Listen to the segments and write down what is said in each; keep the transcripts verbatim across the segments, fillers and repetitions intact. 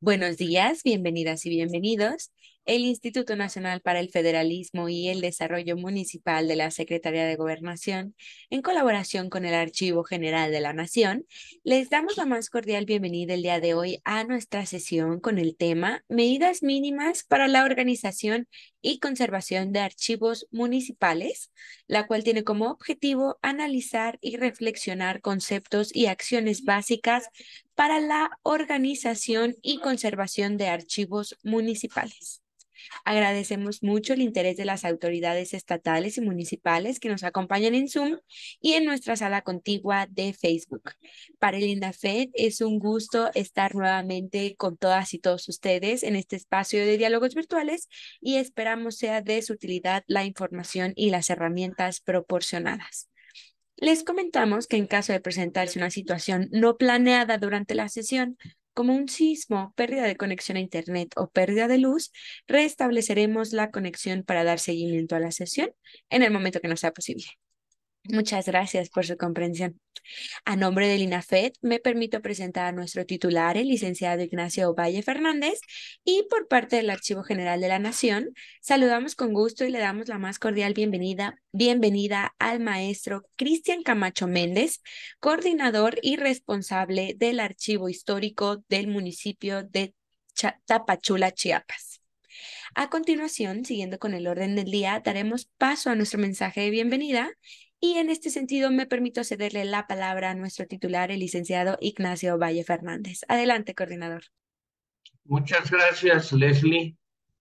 Buenos días, bienvenidas y bienvenidos. El Instituto Nacional para el Federalismo y el Desarrollo Municipal de la Secretaría de Gobernación, en colaboración con el Archivo General de la Nación, les damos la más cordial bienvenida el día de hoy a nuestra sesión con el tema Medidas mínimas para la organización y conservación de archivos municipales, la cual tiene como objetivo analizar y reflexionar conceptos y acciones básicas para la organización y conservación de archivos municipales. Agradecemos mucho el interés de las autoridades estatales y municipales que nos acompañan en Zoom y en nuestra sala contigua de Facebook. Para el INAFED es un gusto estar nuevamente con todas y todos ustedes en este espacio de diálogos virtuales y esperamos sea de su utilidad la información y las herramientas proporcionadas. Les comentamos que en caso de presentarse una situación no planeada durante la sesión, como un sismo, pérdida de conexión a Internet o pérdida de luz, restableceremos la conexión para dar seguimiento a la sesión en el momento que nos sea posible. Muchas gracias por su comprensión. A nombre del INAFED, me permito presentar a nuestro titular, el licenciado Ignacio Valle Fernández, y por parte del Archivo General de la Nación, saludamos con gusto y le damos la más cordial bienvenida, bienvenida al maestro Cristian Camacho Méndez, coordinador y responsable del Archivo Histórico del municipio de Cha- Tapachula, Chiapas. A continuación, siguiendo con el orden del día, daremos paso a nuestro mensaje de bienvenida y en este sentido me permito cederle la palabra a nuestro titular, el licenciado Ignacio Valle Fernández. Adelante, coordinador. Muchas gracias, Leslie.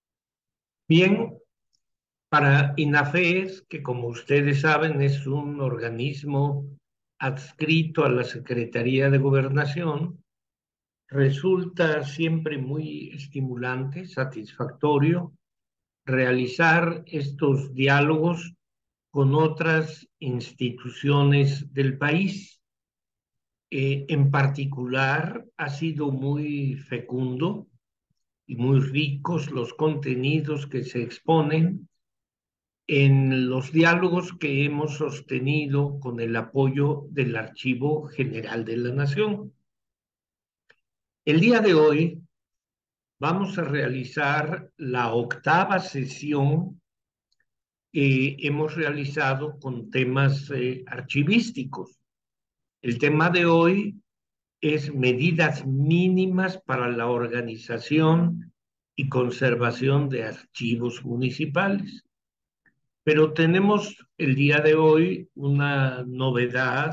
Bien, para INAFES, que como ustedes saben es un organismo adscrito a la Secretaría de Gobernación, resulta siempre muy estimulante, satisfactorio, realizar estos diálogos con otras instituciones del país. Eh, en particular, ha sido muy fecundo y muy ricos los contenidos que se exponen en los diálogos que hemos sostenido con el apoyo del Archivo General de la Nación. El día de hoy vamos a realizar la octava sesión que hemos realizado con temas eh, archivísticos. El tema de hoy es medidas mínimas para la organización y conservación de archivos municipales. Pero tenemos el día de hoy una novedad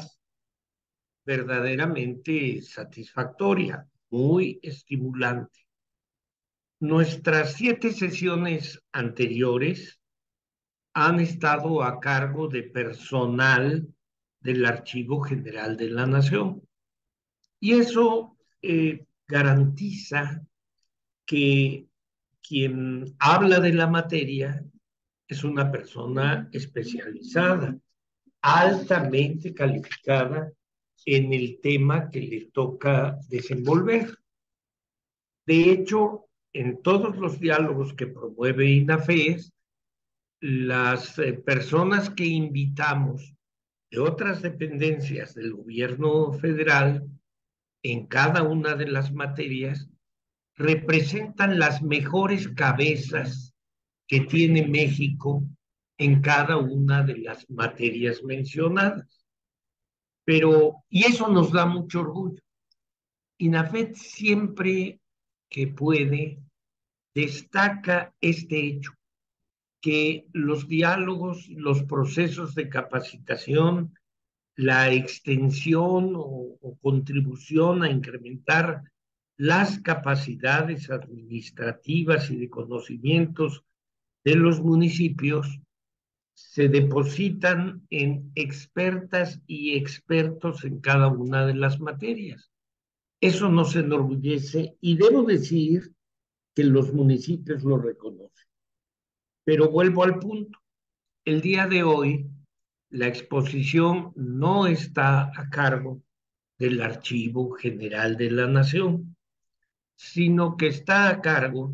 verdaderamente satisfactoria, muy estimulante. Nuestras siete sesiones anteriores han estado a cargo de personal del Archivo General de la Nación. Y eso eh, garantiza que quien habla de la materia es una persona especializada, altamente calificada en el tema que le toca desenvolver. De hecho, en todos los diálogos que promueve INAFES, las eh, personas que invitamos de otras dependencias del gobierno federal en cada una de las materias representan las mejores cabezas que tiene México en cada una de las materias mencionadas. Pero, y eso nos da mucho orgullo. INAFED siempre que puede destaca este hecho, que los diálogos, los procesos de capacitación, la extensión o, o contribución a incrementar las capacidades administrativas y de conocimientos de los municipios se depositan en expertas y expertos en cada una de las materias. Eso nos enorgullece y debo decir que los municipios lo reconocen. Pero vuelvo al punto. El día de hoy, la exposición no está a cargo del Archivo General de la Nación, sino que está a cargo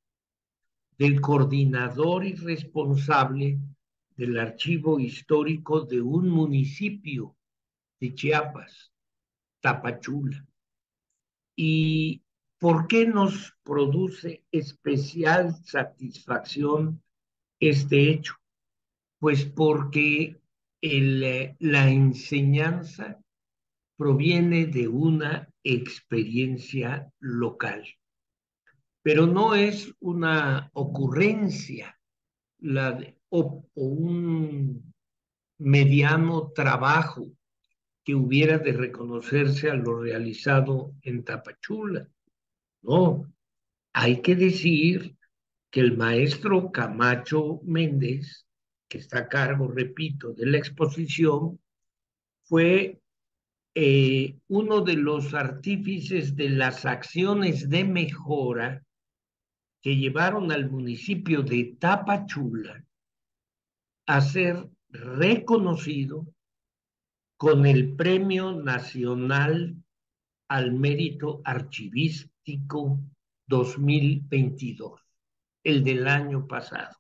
del coordinador y responsable del archivo histórico de un municipio de Chiapas, Tapachula. Y ¿por qué nos produce especial satisfacción este hecho? Pues porque el, la enseñanza proviene de una experiencia local, pero no es una ocurrencia la de, o, o un mediano trabajo que hubiera de reconocerse a lo realizado en Tapachula. No, hay que decir que el maestro Camacho Méndez, que está a cargo, repito, de la exposición, fue eh, uno de los artífices de las acciones de mejora que llevaron al municipio de Tapachula a ser reconocido con el Premio Nacional al Mérito Archivístico dos mil veintidós, el del año pasado,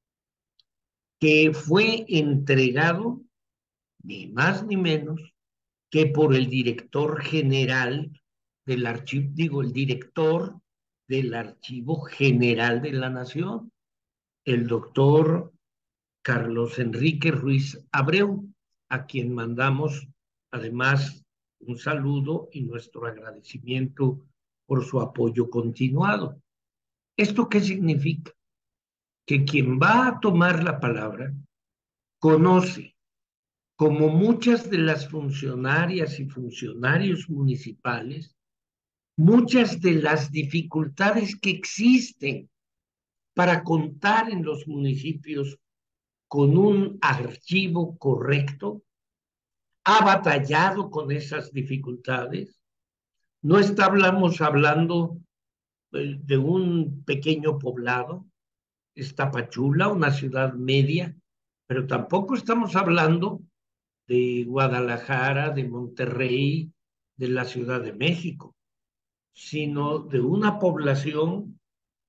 que fue entregado ni más ni menos que por el director general del archivo, digo, el director del Archivo General de la Nación, el doctor Carlos Enrique Ruiz Abreu, a quien mandamos además un saludo y nuestro agradecimiento por su apoyo continuado. ¿Esto qué significa? Que quien va a tomar la palabra conoce, como muchas de las funcionarias y funcionarios municipales, muchas de las dificultades que existen para contar en los municipios con un archivo correcto, ha batallado con esas dificultades. No estamos hablando de un pequeño poblado, es Tapachula, una ciudad media, pero tampoco estamos hablando de Guadalajara, de Monterrey, de la Ciudad de México, sino de una población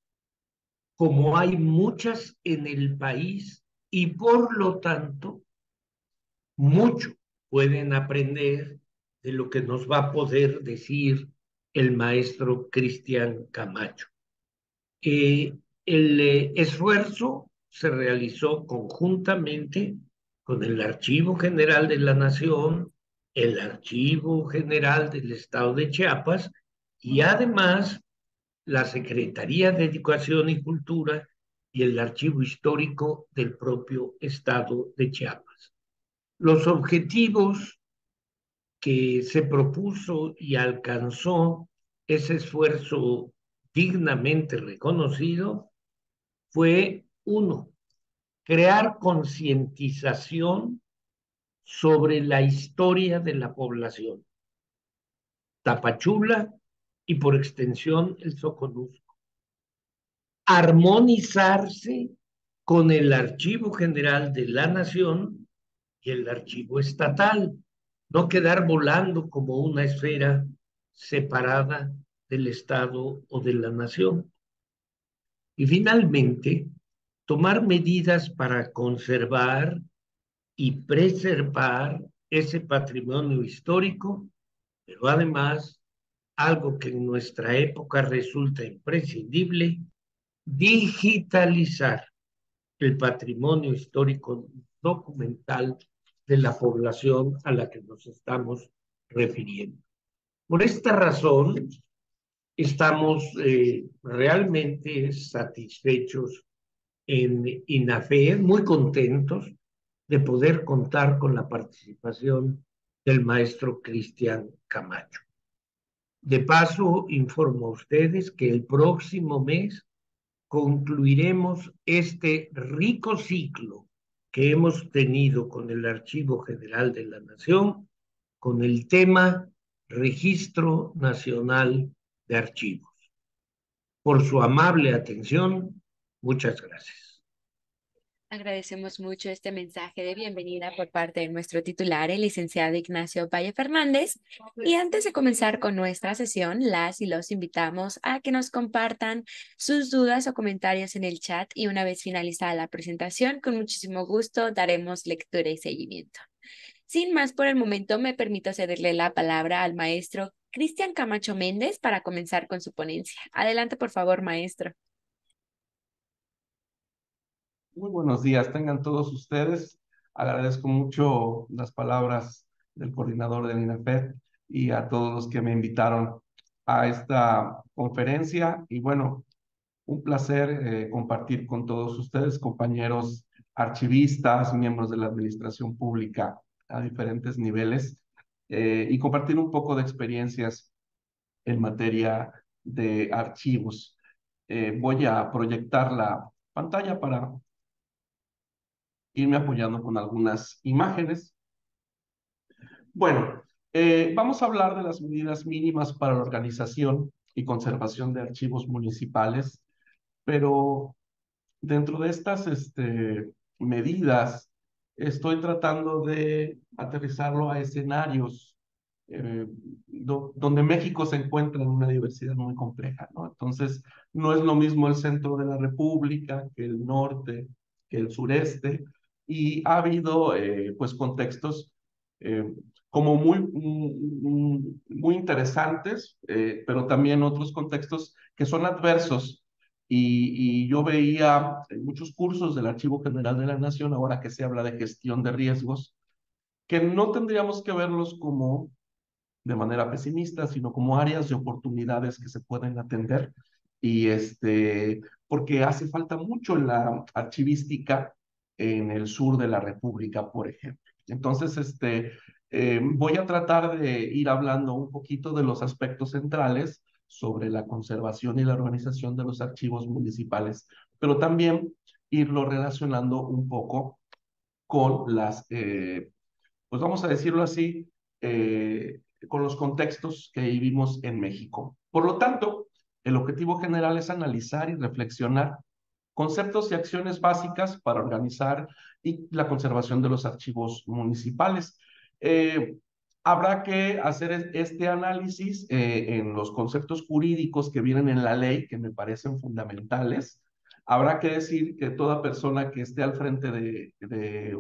como hay muchas en el país y por lo tanto mucho pueden aprender de lo que nos va a poder decir el maestro Cristian Camacho. Eh, el eh, esfuerzo se realizó conjuntamente con el Archivo General de la Nación, el Archivo General del Estado de Chiapas y además la Secretaría de Educación y Cultura y el Archivo Histórico del propio Estado de Chiapas. Los objetivos que se propuso y alcanzó ese esfuerzo dignamente reconocido fue, uno, crear concientización sobre la historia de la población, Tapachula y por extensión el Soconusco. Armonizarse con el Archivo General de la Nación y el Archivo Estatal, no quedar volando como una esfera separada del Estado o de la Nación. Y finalmente, tomar medidas para conservar y preservar ese patrimonio histórico, pero además, algo que en nuestra época resulta imprescindible, digitalizar el patrimonio histórico documental de la población a la que nos estamos refiriendo. Por esta razón, estamos eh, realmente satisfechos en INAFE, muy contentos de poder contar con la participación del maestro Cristian Camacho. De paso, informo a ustedes que el próximo mes concluiremos este rico ciclo que hemos tenido con el Archivo General de la Nación, con el tema Registro Nacional de Archivos. Por su amable atención, muchas gracias. Agradecemos mucho este mensaje de bienvenida por parte de nuestro titular, el licenciado Ignacio Valle Fernández. Y antes de comenzar con nuestra sesión, las y los invitamos a que nos compartan sus dudas o comentarios en el chat y una vez finalizada la presentación, con muchísimo gusto daremos lectura y seguimiento. Sin más por el momento, me permito cederle la palabra al maestro Cristian Camacho Méndez para comenzar con su ponencia. Adelante, por favor, maestro. Muy buenos días, tengan todos ustedes. Agradezco mucho las palabras del coordinador del INAFED y a todos los que me invitaron a esta conferencia. Y bueno, un placer eh, compartir con todos ustedes, compañeros archivistas, miembros de la administración pública a diferentes niveles, eh, y compartir un poco de experiencias en materia de archivos. Eh, voy a proyectar la pantalla para irme apoyando con algunas imágenes. Bueno, eh, vamos a hablar de las medidas mínimas para la organización y conservación de archivos municipales, pero dentro de estas este, medidas estoy tratando de aterrizarlo a escenarios eh, do, donde México se encuentra en una diversidad muy compleja, ¿no? Entonces, no es lo mismo el centro de la República que el norte, que el sureste, y ha habido, eh, pues, contextos eh, como muy, muy, muy interesantes, eh, pero también otros contextos que son adversos. Y, y yo veía en muchos cursos del Archivo General de la Nación, ahora que se habla de gestión de riesgos, que no tendríamos que verlos como de manera pesimista, sino como áreas de oportunidades que se pueden atender. Y este, porque hace falta mucho en la archivística en el sur de la República, por ejemplo. Entonces, este, eh, voy a tratar de ir hablando un poquito de los aspectos centrales sobre la conservación y la organización de los archivos municipales, pero también irlo relacionando un poco con las eh, pues vamos a decirlo así, eh, con los contextos que vivimos en México. Por lo tanto, el objetivo general es analizar y reflexionar conceptos y acciones básicas para organizar y la conservación de los archivos municipales. Eh, Habrá que hacer este análisis eh, en los conceptos jurídicos que vienen en la ley, que me parecen fundamentales. Habrá que decir que toda persona que esté al frente de, de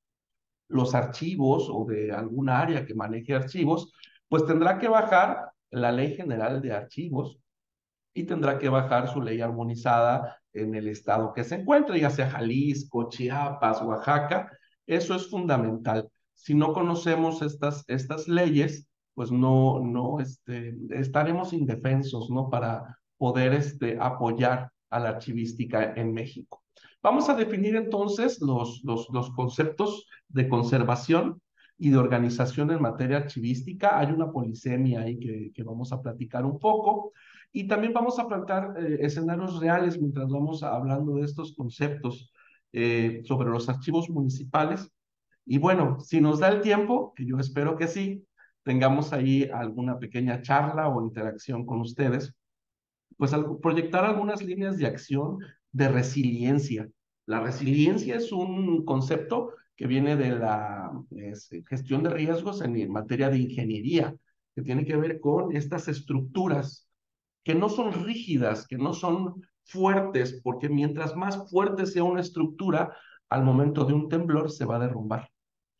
los archivos o de alguna área que maneje archivos, pues tendrá que bajar la Ley General de Archivos y tendrá que bajar su ley armonizada en el estado que se encuentre, ya sea Jalisco, Chiapas, Oaxaca. Eso es fundamental. Si no conocemos estas, estas leyes, pues no, no este, estaremos indefensos, ¿no? Para poder este, apoyar a la archivística en México. Vamos a definir entonces los, los, los conceptos de conservación y de organización en materia archivística. Hay una polisemia ahí que, que vamos a platicar un poco. Y también vamos a plantear eh, escenarios reales mientras vamos hablando de estos conceptos eh, sobre los archivos municipales. Y bueno, si nos da el tiempo, que yo espero que sí, tengamos ahí alguna pequeña charla o interacción con ustedes, pues al proyectar algunas líneas de acción de resiliencia. La resiliencia es un concepto que viene de la es, gestión de riesgos en materia de ingeniería, que tiene que ver con estas estructuras que no son rígidas, que no son fuertes, porque mientras más fuerte sea una estructura, al momento de un temblor se va a derrumbar.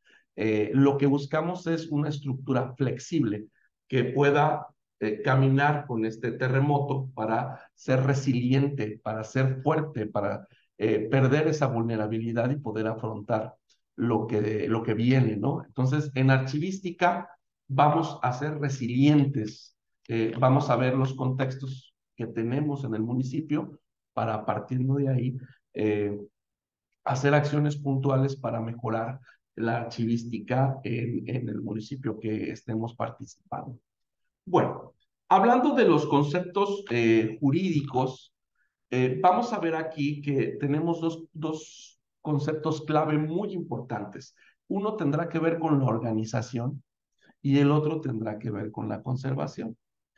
Eh, lo que buscamos es una estructura flexible que pueda eh, caminar con este terremoto para ser resiliente, para ser fuerte, para eh, perder esa vulnerabilidad y poder afrontar lo que, lo que viene, ¿no? Entonces, en archivística vamos a ser resilientes, eh, vamos a ver los contextos que tenemos en el municipio para a partir de ahí eh, hacer acciones puntuales para mejorar la archivística en, en el municipio que estemos participando. Bueno, hablando de los conceptos eh, jurídicos, eh, vamos a ver aquí que tenemos dos, dos conceptos clave muy importantes. Uno tendrá que ver con la organización y el otro tendrá que ver con la conservación.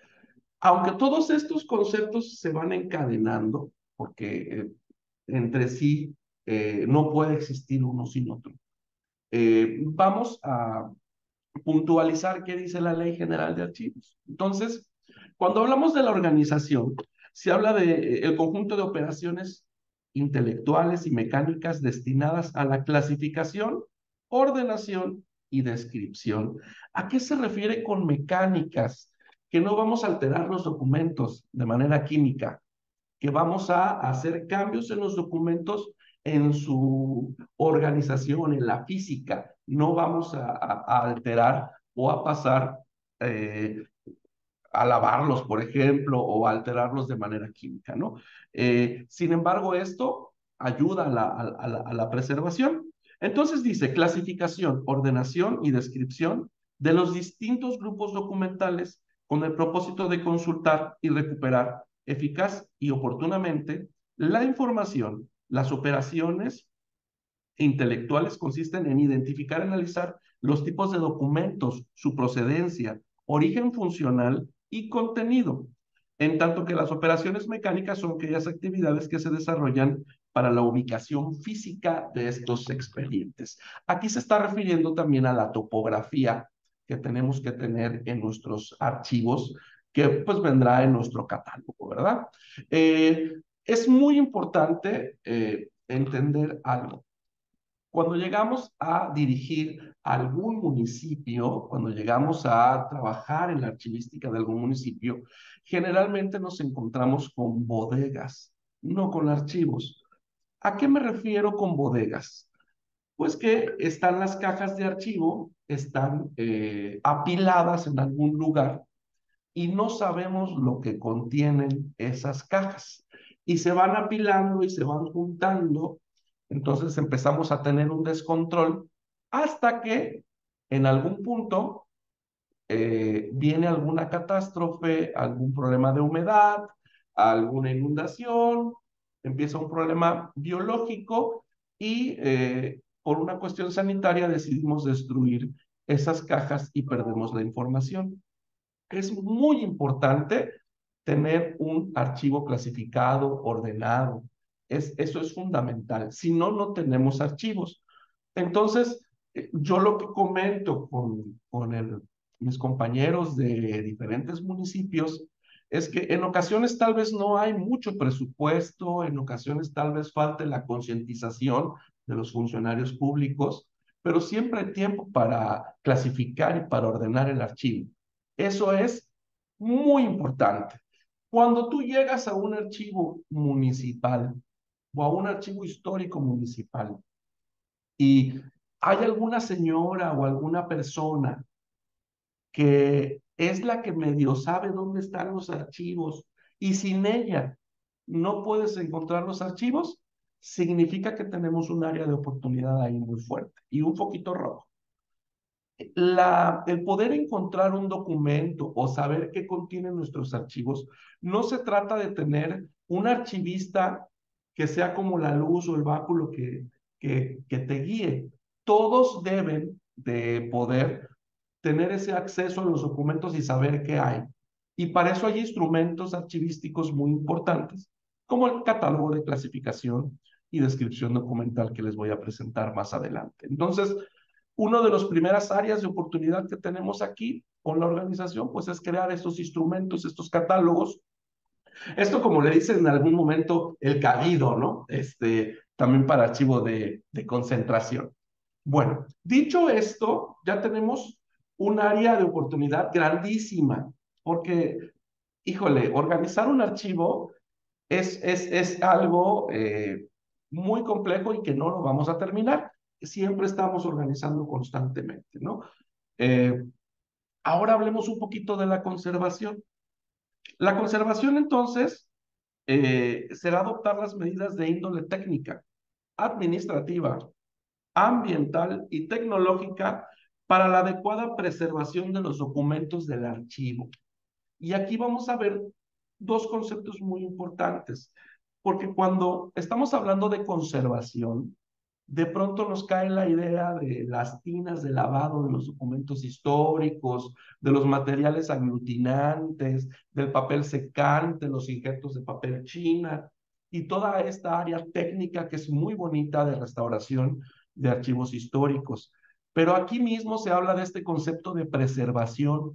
Aunque todos estos conceptos se van encadenando, porque eh, entre sí eh, no puede existir uno sin otro. Eh, vamos a puntualizar qué dice la Ley General de Archivos. Entonces, cuando hablamos de la organización, se habla de eh, el conjunto de operaciones intelectuales y mecánicas destinadas a la clasificación, ordenación y descripción. ¿A qué se refiere con mecánicas? que no vamos a alterar los documentos de manera química, que vamos a hacer cambios en los documentos en su organización, en la física. No vamos a, a, a alterar o a pasar eh, a lavarlos, por ejemplo, o a alterarlos de manera química, ¿no? Eh, sin embargo, esto ayuda a la, a, la, a la preservación. Entonces dice clasificación, ordenación y descripción de los distintos grupos documentales con el propósito de consultar y recuperar eficaz y oportunamente la información, las operaciones intelectuales consisten en identificar y analizar los tipos de documentos, su procedencia, origen funcional y contenido, en tanto que las operaciones mecánicas son aquellas actividades que se desarrollan para la ubicación física de estos expedientes. Aquí se está refiriendo también a la topografía que tenemos que tener en nuestros archivos, que pues vendrá en nuestro catálogo, ¿verdad? Eh, es muy importante eh, entender algo. Cuando llegamos a dirigir algún municipio, cuando llegamos a trabajar en la archivística de algún municipio, generalmente nos encontramos con bodegas, no con archivos. ¿A qué me refiero con bodegas? Pues que están las cajas de archivo, están eh, apiladas en algún lugar y no sabemos lo que contienen esas cajas. Y se van apilando y se van juntando, entonces empezamos a tener un descontrol hasta que en algún punto eh, viene alguna catástrofe, algún problema de humedad, alguna inundación, empieza un problema biológico y eh, por una cuestión sanitaria decidimos destruir esas cajas y perdemos la información. Es muy importante tener un archivo clasificado, ordenado. Es, eso es fundamental. Si no, no tenemos archivos. Entonces, eh, yo lo que comento con, con el, mis compañeros de diferentes municipios es que en ocasiones tal vez no hay mucho presupuesto, en ocasiones tal vez falte la concientización de los funcionarios públicos, pero siempre hay tiempo para clasificar y para ordenar el archivo. Eso es muy importante. Cuando tú llegas a un archivo municipal o a un archivo histórico municipal y hay alguna señora o alguna persona que es la que medio sabe dónde están los archivos y sin ella no puedes encontrar los archivos, significa que tenemos un área de oportunidad ahí muy fuerte y un poquito rojo. La, el poder encontrar un documento o saber qué contienen nuestros archivos, no se trata de tener un archivista que sea como la luz o el báculo que, que, que te guíe. Todos deben de poder tener ese acceso a los documentos y saber qué hay. Y para eso hay instrumentos archivísticos muy importantes, como el catálogo de clasificación y descripción documental que les voy a presentar más adelante. Entonces, una de las primeras áreas de oportunidad que tenemos aquí con la organización, pues es crear estos instrumentos, estos catálogos. Esto, como le dicen en algún momento, el cabido, ¿no? Este, también para archivo de, de concentración. Bueno, dicho esto, ya tenemos un área de oportunidad grandísima, porque, híjole, organizar un archivo es, es, es algo eh, muy complejo y que no lo vamos a terminar. Siempre estamos organizando constantemente, ¿no? Eh, ahora hablemos un poquito de la conservación. La conservación, entonces, eh, será adoptar las medidas de índole técnica, administrativa, ambiental y tecnológica para la adecuada preservación de los documentos del archivo. Y aquí vamos a ver dos conceptos muy importantes, porque cuando estamos hablando de conservación, de pronto nos cae la idea de las tinas de lavado de los documentos históricos, de los materiales aglutinantes, del papel secante, los injertos de papel china y toda esta área técnica que es muy bonita de restauración de archivos históricos. Pero aquí mismo se habla de este concepto de preservación.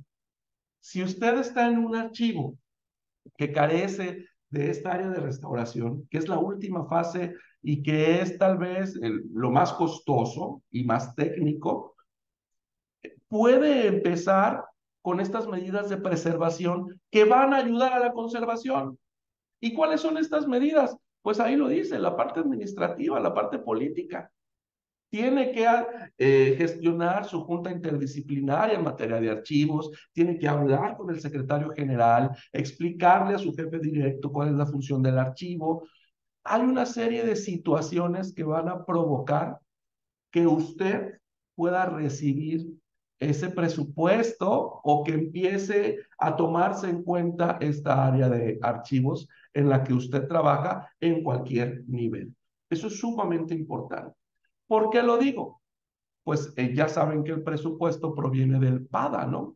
Si usted está en un archivo que carece de esta área de restauración, que es la última fase y que es tal vez el, lo más costoso y más técnico, puede empezar con estas medidas de preservación que van a ayudar a la conservación. ¿Y cuáles son estas medidas? Pues ahí lo dice, la parte administrativa, la parte política. Tiene que eh, gestionar su junta interdisciplinaria en materia de archivos, tiene que hablar con el secretario general, explicarle a su jefe directo cuál es la función del archivo. Hay una serie de situaciones que van a provocar que usted pueda recibir ese presupuesto o que empiece a tomarse en cuenta esta área de archivos en la que usted trabaja en cualquier nivel. Eso es sumamente importante. ¿Por qué lo digo? Pues eh, ya saben que el presupuesto proviene del PADA, ¿no?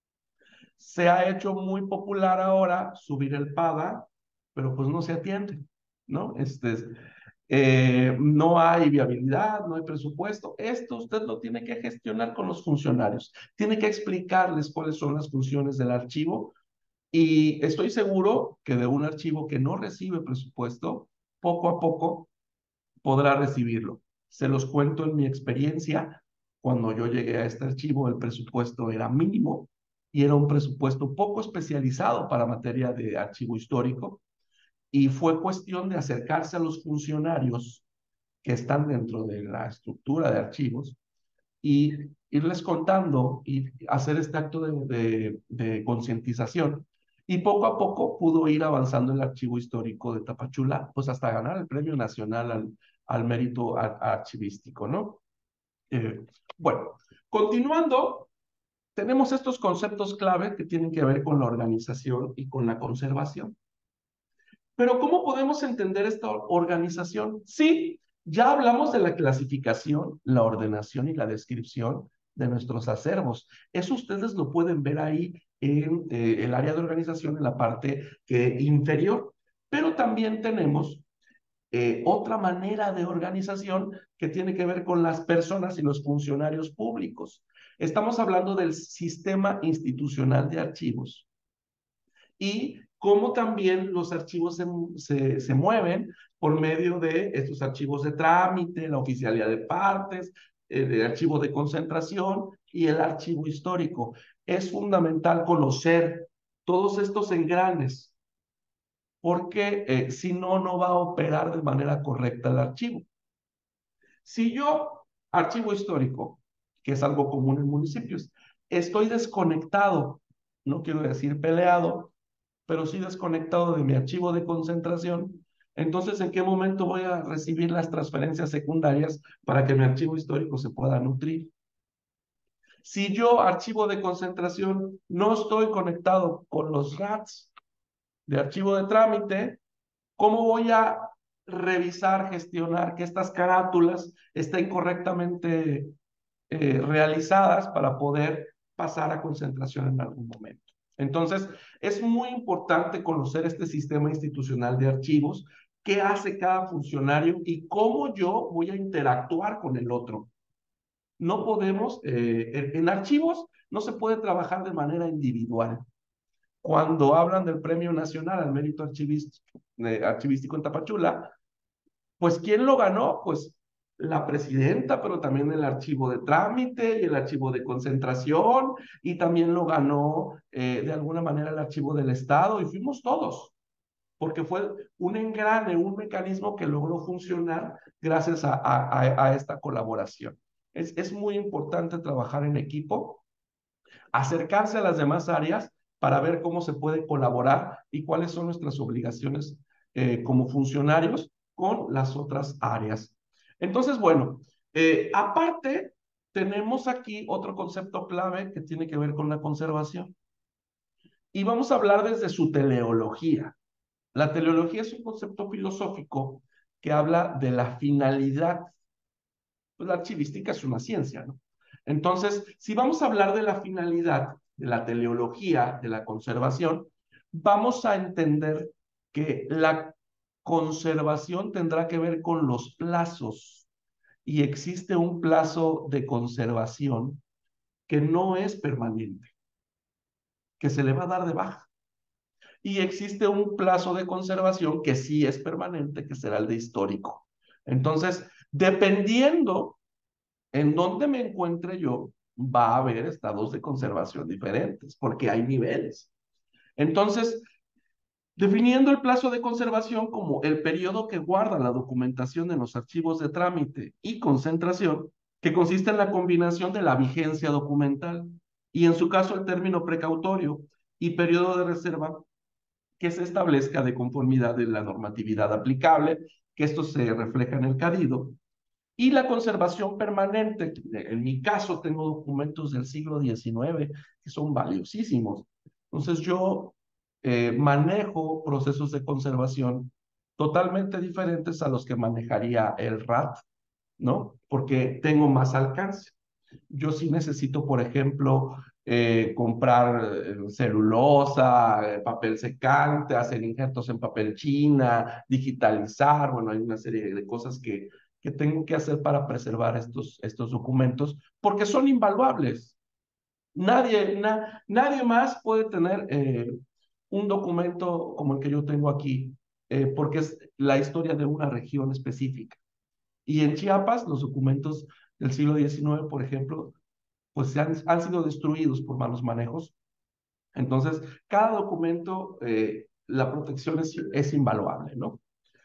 Se ha hecho muy popular ahora subir el PADA, pero pues no se atiende, ¿no? Este, eh, no hay viabilidad, no hay presupuesto. Esto usted lo tiene que gestionar con los funcionarios. Tiene que explicarles cuáles son las funciones del archivo y estoy seguro que de un archivo que no recibe presupuesto, poco a poco podrá recibirlo. Se los cuento en mi experiencia. Cuando yo llegué a este archivo, el presupuesto era mínimo y era un presupuesto poco especializado para materia de archivo histórico. Y fue cuestión de acercarse a los funcionarios que están dentro de la estructura de archivos y irles contando y hacer este acto de, de, de concientización. Y poco a poco pudo ir avanzando el archivo histórico de Tapachula, pues hasta ganar el Premio Nacional al, al mérito ar archivístico, ¿no? Eh, bueno, continuando, tenemos estos conceptos clave que tienen que ver con la organización y con la conservación. Pero ¿cómo podemos entender esta organización? Sí, ya hablamos de la clasificación, la ordenación y la descripción de nuestros acervos. Eso ustedes lo pueden ver ahí en eh, el área de organización, en la parte que, inferior. Pero también tenemos eh, otra manera de organización que tiene que ver con las personas y los funcionarios públicos. Estamos hablando del sistema institucional de archivos y cómo también los archivos se, se, se mueven por medio de estos archivos de trámite, la oficialidad de partes, el eh, archivo de concentración y el archivo histórico. Es fundamental conocer todos estos engranes, porque eh, si no, no va a operar de manera correcta el archivo. Si yo, archivo histórico, que es algo común en municipios, estoy desconectado, no quiero decir peleado, pero sí desconectado de mi archivo de concentración, entonces ¿en qué momento voy a recibir las transferencias secundarias para que mi archivo histórico se pueda nutrir? Si yo, archivo de concentración, no estoy conectado con los R A Ts de archivo de trámite, ¿cómo voy a revisar, gestionar que estas carátulas estén correctamente eh, realizadas para poder pasar a concentración en algún momento? Entonces, es muy importante conocer este sistema institucional de archivos, qué hace cada funcionario y cómo yo voy a interactuar con el otro. No podemos, eh, en, en archivos no se puede trabajar de manera individual. Cuando hablan del Premio Nacional al Mérito Archivístico, eh, Archivístico en Tapachula, pues ¿quién lo ganó? Pues la presidenta, pero también el archivo de trámite y el archivo de concentración, y también lo ganó eh, de alguna manera el archivo del Estado, y fuimos todos, porque fue un engrane, un mecanismo que logró funcionar gracias a, a, a esta colaboración. Es, es muy importante trabajar en equipo, acercarse a las demás áreas para ver cómo se puede colaborar y cuáles son nuestras obligaciones eh, como funcionarios con las otras áreas. Entonces, bueno, eh, aparte, tenemos aquí otro concepto clave que tiene que ver con la conservación. Y vamos a hablar desde su teleología. La teleología es un concepto filosófico que habla de la finalidad. Pues la archivística es una ciencia, ¿no? Entonces, si vamos a hablar de la finalidad, de la teleología, de la conservación, vamos a entender que la conservación tendrá que ver con los plazos y existe un plazo de conservación que no es permanente, que se le va a dar de baja. Y existe un plazo de conservación que sí es permanente, que será el de histórico. Entonces, dependiendo en dónde me encuentre yo, va a haber estados de conservación diferentes, porque hay niveles. Entonces, definiendo el plazo de conservación como el periodo que guarda la documentación en los archivos de trámite y concentración, que consiste en la combinación de la vigencia documental y en su caso el término precautorio y periodo de reserva que se establezca de conformidad de la normatividad aplicable, que esto se refleja en el cadido, y la conservación permanente. En mi caso tengo documentos del siglo diecinueve que son valiosísimos. Entonces yo eh, manejo procesos de conservación totalmente diferentes a los que manejaría el R A T, ¿no? Porque tengo más alcance. Yo sí necesito, por ejemplo, eh, comprar eh, celulosa, eh, papel secante, hacer injertos en papel china, digitalizar. Bueno, hay una serie de cosas que, que tengo que hacer para preservar estos, estos documentos porque son invaluables. Nadie, na, nadie más puede tener eh, un documento como el que yo tengo aquí, eh, porque es la historia de una región específica. Y en Chiapas, los documentos del siglo diecinueve, por ejemplo, pues se han, han sido destruidos por malos manejos. Entonces, cada documento, eh, la protección es, es invaluable, ¿no?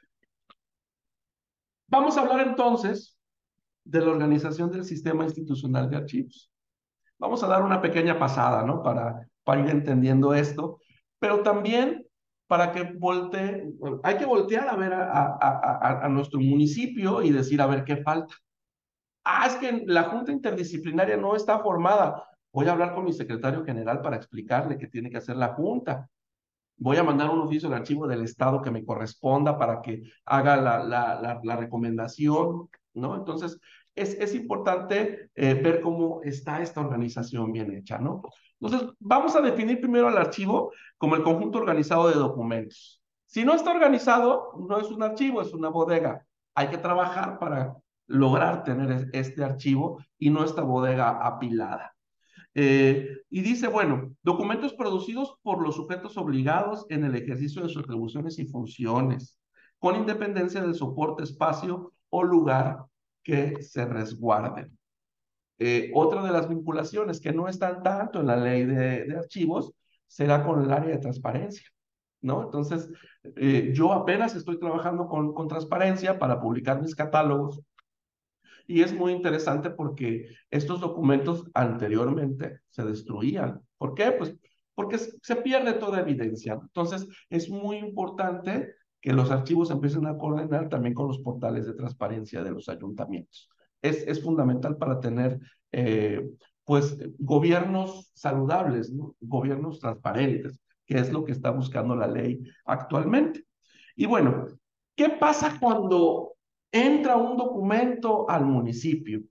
Vamos a hablar entonces de la organización del sistema institucional de archivos. Vamos a dar una pequeña pasada, ¿no? Para, para ir entendiendo esto, pero también para que voltee, hay que voltear a ver a, a, a, a nuestro municipio y decir, a ver qué falta. Ah, es que la Junta Interdisciplinaria no está formada. Voy a hablar con mi secretario general para explicarle qué tiene que hacer la Junta. Voy a mandar un oficio al archivo del Estado que me corresponda para que haga la, la, la, la recomendación, ¿no? Entonces, es, es importante eh, ver cómo está esta organización bien hecha, ¿no? Entonces, vamos a definir primero al archivo como el conjunto organizado de documentos. Si no está organizado, no es un archivo, es una bodega. Hay que trabajar para lograr tener este archivo y no esta bodega apilada. Eh, y dice, bueno, documentos producidos por los sujetos obligados en el ejercicio de sus atribuciones y funciones, con independencia del soporte, espacio o lugar que se resguarden. Eh, otra de las vinculaciones que no están tanto en la ley de, de archivos será con el área de transparencia, ¿no? Entonces, eh, yo apenas estoy trabajando con, con transparencia para publicar mis catálogos y es muy interesante porque estos documentos anteriormente se destruían. ¿Por qué? Pues porque se pierde toda evidencia. Entonces, es muy importante que los archivos empiecen a coordinar también con los portales de transparencia de los ayuntamientos. Es, es fundamental para tener, eh, pues, gobiernos saludables, ¿no? Gobiernos transparentes, que es lo que está buscando la ley actualmente. Y bueno, ¿qué pasa cuando entra un documento al municipio?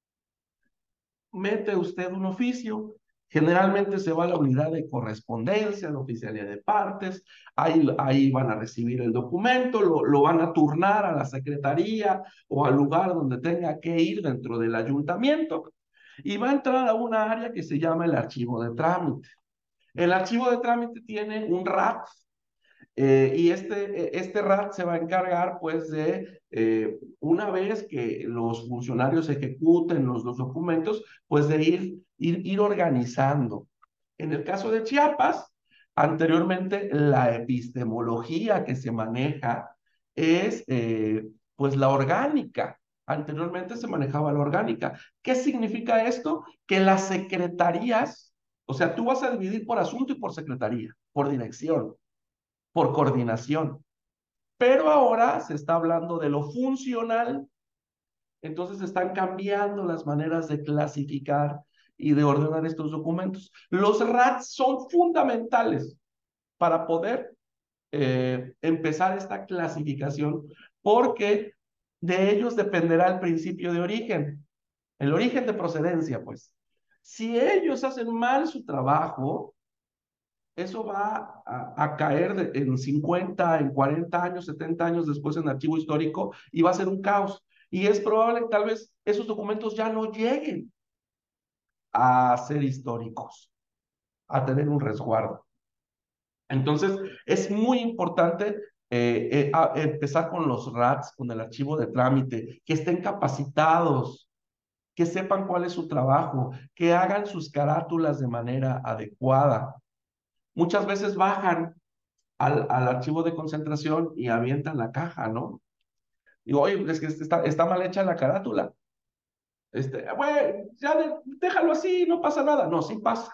Mete usted un oficio, generalmente se va a la unidad de correspondencia, la oficialía de partes, ahí, ahí van a recibir el documento, lo, lo van a turnar a la secretaría o al lugar donde tenga que ir dentro del ayuntamiento y va a entrar a una área que se llama el archivo de trámite. El archivo de trámite tiene un R A T, eh, y este, este R A T se va a encargar, pues, de, eh, una vez que los funcionarios ejecuten los, los documentos, pues, de ir, ir, ir organizando. En el caso de Chiapas, anteriormente, la epistemología que se maneja es, eh, pues, la orgánica. Anteriormente se manejaba la orgánica. ¿Qué significa esto? Que las secretarías, o sea, tú vas a dividir por asunto y por secretaría, por dirección, por coordinación. Pero ahora se está hablando de lo funcional, entonces están cambiando las maneras de clasificar y de ordenar estos documentos. Los R A Ts son fundamentales para poder eh, empezar esta clasificación porque de ellos dependerá el principio de origen, el origen de procedencia, pues. Si ellos hacen mal su trabajo, eso va a, a caer de, en cincuenta, en cuarenta años, setenta años después en archivo histórico y va a ser un caos. Y es probable que tal vez esos documentos ya no lleguen a ser históricos, a tener un resguardo. Entonces, es muy importante eh, eh, a, empezar con los R A Ts, con el archivo de trámite, que estén capacitados, que sepan cuál es su trabajo, que hagan sus carátulas de manera adecuada. Muchas veces bajan al, al archivo de concentración y avientan la caja, ¿no? Digo, oye, es que está, está mal hecha la carátula. Este, bueno, ya de, déjalo así, no pasa nada. No, sí pasa.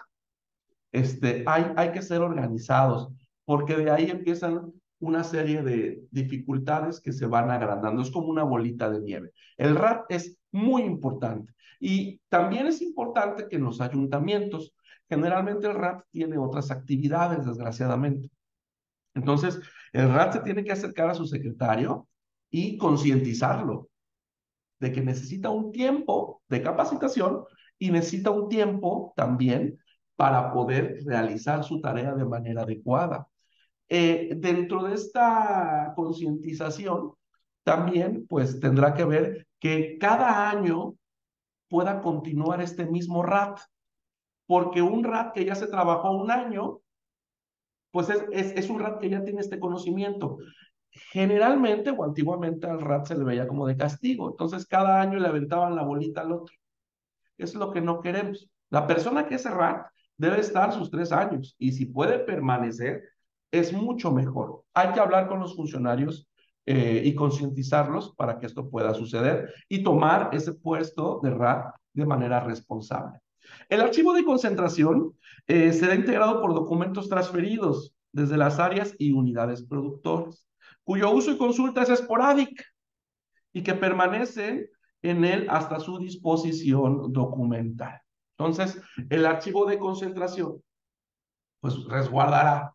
Este, hay, hay que ser organizados, porque de ahí empiezan una serie de dificultades que se van agrandando. Es como una bolita de nieve. El R A T es muy importante. Y también es importante que en los ayuntamientos, generalmente el R A T tiene otras actividades, desgraciadamente. Entonces, el R A T se tiene que acercar a su secretario y concientizarlo de que necesita un tiempo de capacitación y necesita un tiempo también para poder realizar su tarea de manera adecuada. Eh, dentro de esta concientización, también pues tendrá que ver que cada año pueda continuar este mismo R A T, porque un R A T que ya se trabajó un año, pues es, es, es un R A T que ya tiene este conocimiento. Generalmente o antiguamente al R A T se le veía como de castigo, entonces cada año le aventaban la bolita al otro. Es lo que no queremos. La persona que es R A T debe estar sus tres años y si puede permanecer, es mucho mejor. Hay que hablar con los funcionarios eh, y concientizarlos para que esto pueda suceder y tomar ese puesto de R A T de manera responsable. El archivo de concentración eh, será integrado por documentos transferidos desde las áreas y unidades productoras, cuyo uso y consulta es esporádica y que permanecen en él hasta su disposición documental. Entonces, el archivo de concentración, pues resguardará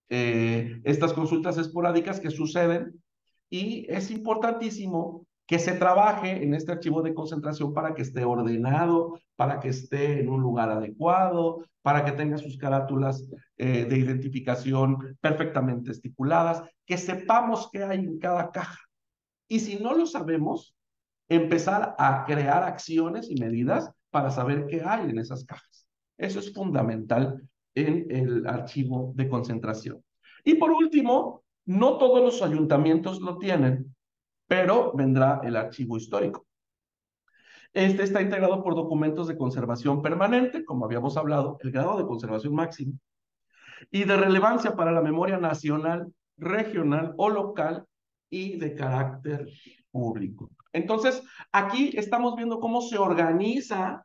eh, estas consultas esporádicas que suceden y es importantísimo que se trabaje en este archivo de concentración para que esté ordenado, para que esté en un lugar adecuado, para que tenga sus carátulas eh, de identificación perfectamente estipuladas, que sepamos qué hay en cada caja. Y si no lo sabemos, empezar a crear acciones y medidas para saber qué hay en esas cajas. Eso es fundamental en el archivo de concentración. Y por último, no todos los ayuntamientos lo tienen, pero vendrá el archivo histórico. Este está integrado por documentos de conservación permanente, como habíamos hablado, el grado de conservación máximo, y de relevancia para la memoria nacional, regional o local y de carácter público. Entonces, aquí estamos viendo cómo se organiza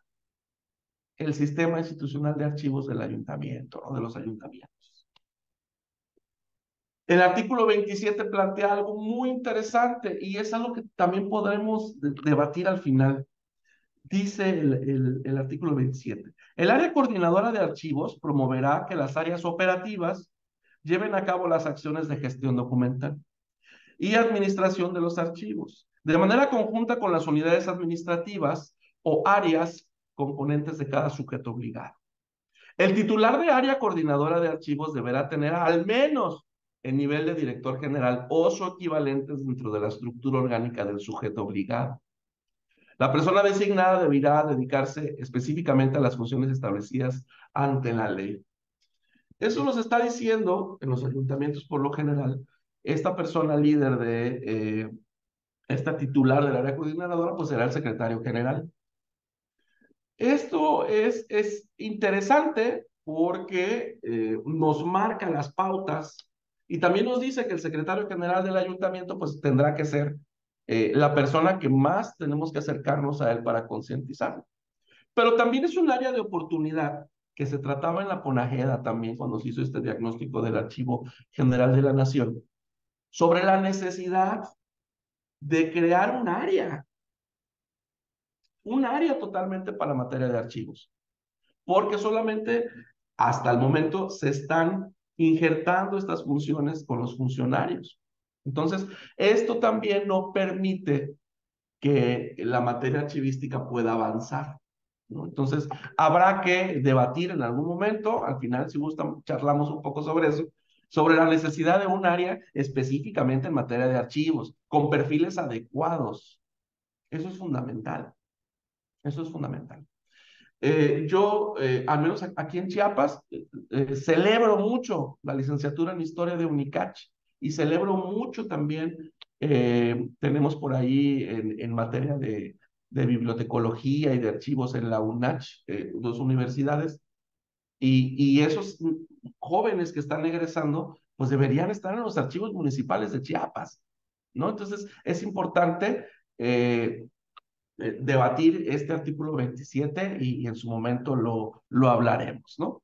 el sistema institucional de archivos del ayuntamiento, o de los ayuntamientos. El artículo veintisiete plantea algo muy interesante y es algo que también podremos debatir al final. Dice el, el, el artículo veintisiete. El área coordinadora de archivos promoverá que las áreas operativas lleven a cabo las acciones de gestión documental y administración de los archivos, de manera conjunta con las unidades administrativas o áreas componentes de cada sujeto obligado. El titular de área coordinadora de archivos deberá tener al menos el nivel de director general o su equivalente dentro de la estructura orgánica del sujeto obligado. La persona designada deberá dedicarse específicamente a las funciones establecidas ante la ley. Eso nos está diciendo en los ayuntamientos por lo general, esta persona líder de, eh, esta titular del área coordinadora, pues será el secretario general. Esto es, es interesante porque eh, nos marca las pautas y también nos dice que el secretario general del ayuntamiento pues tendrá que ser eh, la persona que más tenemos que acercarnos a él para concientizarlo. Pero también es un área de oportunidad que se trataba en la Ponajeda también cuando se hizo este diagnóstico del Archivo General de la Nación, sobre la necesidad de crear un área, un área totalmente para materia de archivos, porque solamente hasta el momento se están injertando estas funciones con los funcionarios. Entonces, esto también no permite que la materia archivística pueda avanzar, ¿no? Entonces, habrá que debatir en algún momento, al final, si gustan, charlamos un poco sobre eso, sobre la necesidad de un área específicamente en materia de archivos, con perfiles adecuados. Eso es fundamental. Eso es fundamental. Eh, yo, eh, al menos aquí en Chiapas, eh, eh, celebro mucho la licenciatura en Historia de UNICACH y celebro mucho también, eh, tenemos por ahí en, en materia de, de bibliotecología y de archivos en la UNACH, eh, dos universidades, y, y esos jóvenes que están egresando, pues deberían estar en los archivos municipales de Chiapas, ¿no? Entonces, es importante eh, eh, debatir este artículo veintisiete y, y en su momento lo, lo hablaremos, ¿no?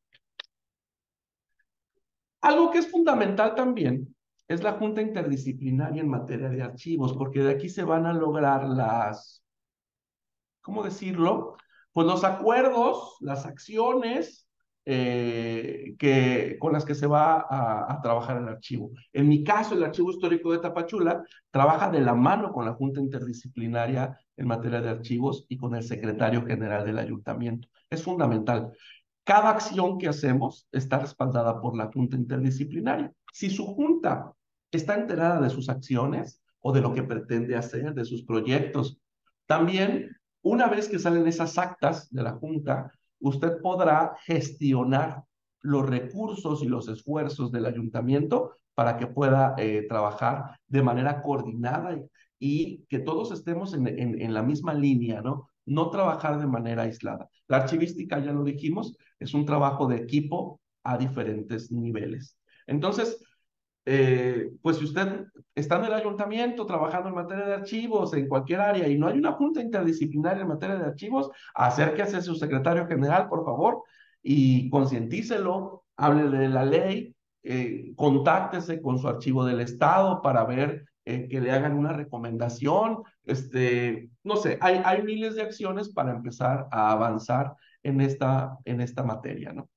Algo que es fundamental también es la Junta Interdisciplinaria en materia de archivos, porque de aquí se van a lograr las, ¿cómo decirlo? Pues los acuerdos, las acciones eh, que, con las que se va a, a trabajar el archivo. En mi caso, el Archivo Histórico de Tapachula trabaja de la mano con la Junta Interdisciplinaria en materia de archivos y con el secretario general del ayuntamiento. Es fundamental. Cada acción que hacemos está respaldada por la Junta Interdisciplinaria. Si su Junta está enterada de sus acciones o de lo que pretende hacer, de sus proyectos, también una vez que salen esas actas de la Junta, usted podrá gestionar los recursos y los esfuerzos del ayuntamiento para que pueda eh, trabajar de manera coordinada y, y que todos estemos en, en, en la misma línea, ¿no? No trabajar de manera aislada. La archivística, ya lo dijimos, es un trabajo de equipo a diferentes niveles. Entonces, eh, pues si usted está en el ayuntamiento trabajando en materia de archivos en cualquier área y no hay una junta interdisciplinaria en materia de archivos, acérquese a su secretario general, por favor, y concientícelo, hable de la ley, eh, contáctese con su archivo del Estado para ver eh, que le hagan una recomendación, este, no sé, hay, hay miles de acciones para empezar a avanzar en esta, en esta materia, ¿no?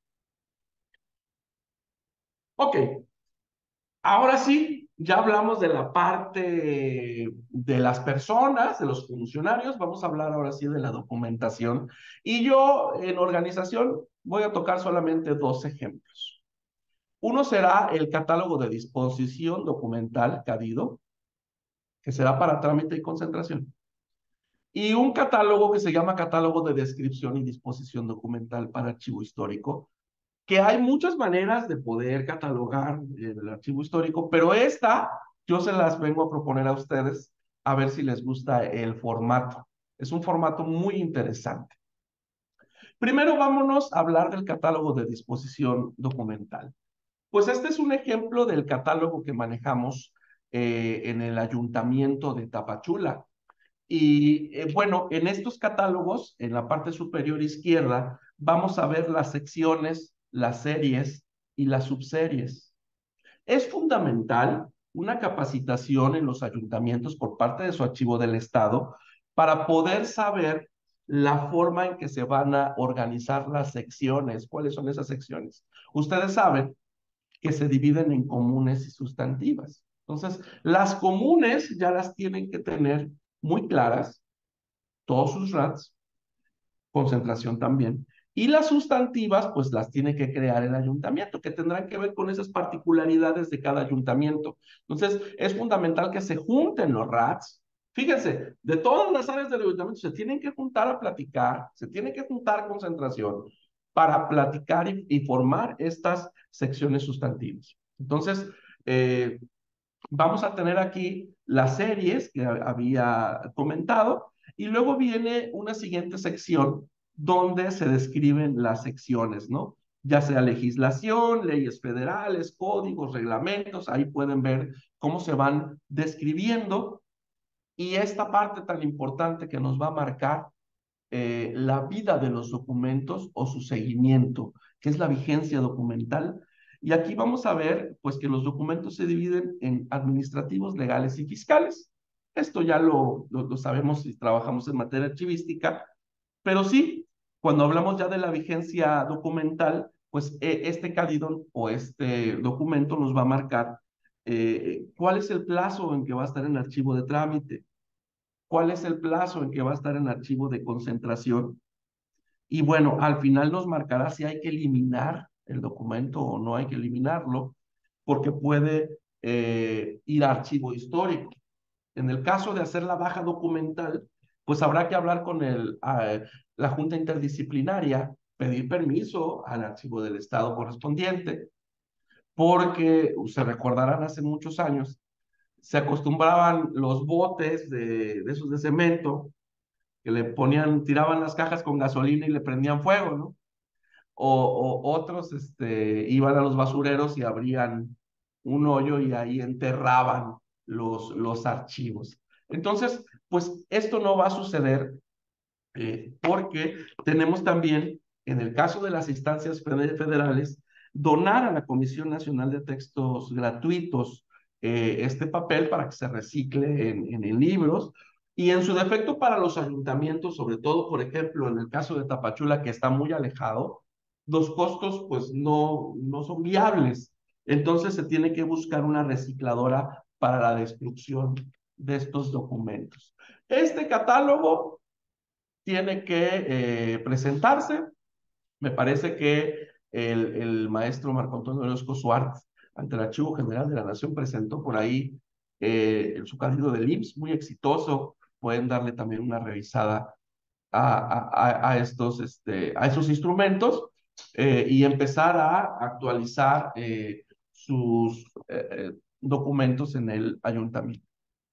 Ok, ahora sí, ya hablamos de la parte de las personas, de los funcionarios, vamos a hablar ahora sí de la documentación. Y yo en organización voy a tocar solamente dos ejemplos. Uno será el catálogo de disposición documental CADIDO, que será para trámite y concentración. Y un catálogo que se llama catálogo de descripción y disposición documental para archivo histórico, que hay muchas maneras de poder catalogar el archivo histórico, pero esta yo se las vengo a proponer a ustedes a ver si les gusta el formato. Es un formato muy interesante. Primero vámonos a hablar del catálogo de disposición documental. Pues este es un ejemplo del catálogo que manejamos eh, en el ayuntamiento de Tapachula. Y eh, bueno, en estos catálogos, en la parte superior izquierda, vamos a ver las secciones, las series y las subseries. Es fundamental una capacitación en los ayuntamientos por parte de su archivo del Estado para poder saber la forma en que se van a organizar las secciones. ¿Cuáles son esas secciones? Ustedes saben que se dividen en comunes y sustantivas. Entonces, las comunes ya las tienen que tener muy claras, todos sus R A Ts, concentración también, y las sustantivas, pues las tiene que crear el ayuntamiento, que tendrán que ver con esas particularidades de cada ayuntamiento. Entonces, es fundamental que se junten los R A Ts. Fíjense, de todas las áreas del ayuntamiento se tienen que juntar a platicar, se tiene que juntar concentración para platicar y, y formar estas secciones sustantivas. Entonces, eh, vamos a tener aquí las series que había comentado y luego viene una siguiente sección donde se describen las secciones, ¿no? Ya sea legislación, leyes federales, códigos, reglamentos, ahí pueden ver cómo se van describiendo y esta parte tan importante que nos va a marcar eh, la vida de los documentos o su seguimiento, que es la vigencia documental. Y aquí vamos a ver, pues, que los documentos se dividen en administrativos, legales y fiscales. Esto ya lo, lo, lo sabemos si trabajamos en materia archivística, pero sí, cuando hablamos ya de la vigencia documental, pues eh, este CADIDO o este documento nos va a marcar eh, cuál es el plazo en que va a estar en archivo de trámite, cuál es el plazo en que va a estar en archivo de concentración. Y bueno, al final nos marcará si hay que eliminar el documento o no hay que eliminarlo, porque puede eh, ir a archivo histórico. En el caso de hacer la baja documental, pues habrá que hablar con el, uh, la Junta Interdisciplinaria, pedir permiso al archivo del Estado correspondiente, porque se recordarán hace muchos años, se acostumbraban los botes de, de esos de cemento que le ponían, tiraban las cajas con gasolina y le prendían fuego, ¿no? O, o otros este, iban a los basureros y abrían un hoyo y ahí enterraban los, los archivos. Entonces, pues esto no va a suceder eh, porque tenemos también, en el caso de las instancias federales, donar a la Comisión Nacional de Textos Gratuitos eh, este papel para que se recicle en, en, en libros y en su defecto para los ayuntamientos, sobre todo, por ejemplo, en el caso de Tapachula, que está muy alejado, los costos pues no, no son viables. Entonces se tiene que buscar una recicladora para la destrucción de estos documentos. Este catálogo tiene que eh, presentarse. Me parece que el, el maestro Marco Antonio Orozco Suárez, ante el Archivo General de la Nación, presentó por ahí eh, su cabildo del I M S S, muy exitoso. Pueden darle también una revisada a, a, a estos, este, a esos instrumentos eh, y empezar a actualizar eh, sus eh, documentos en el ayuntamiento.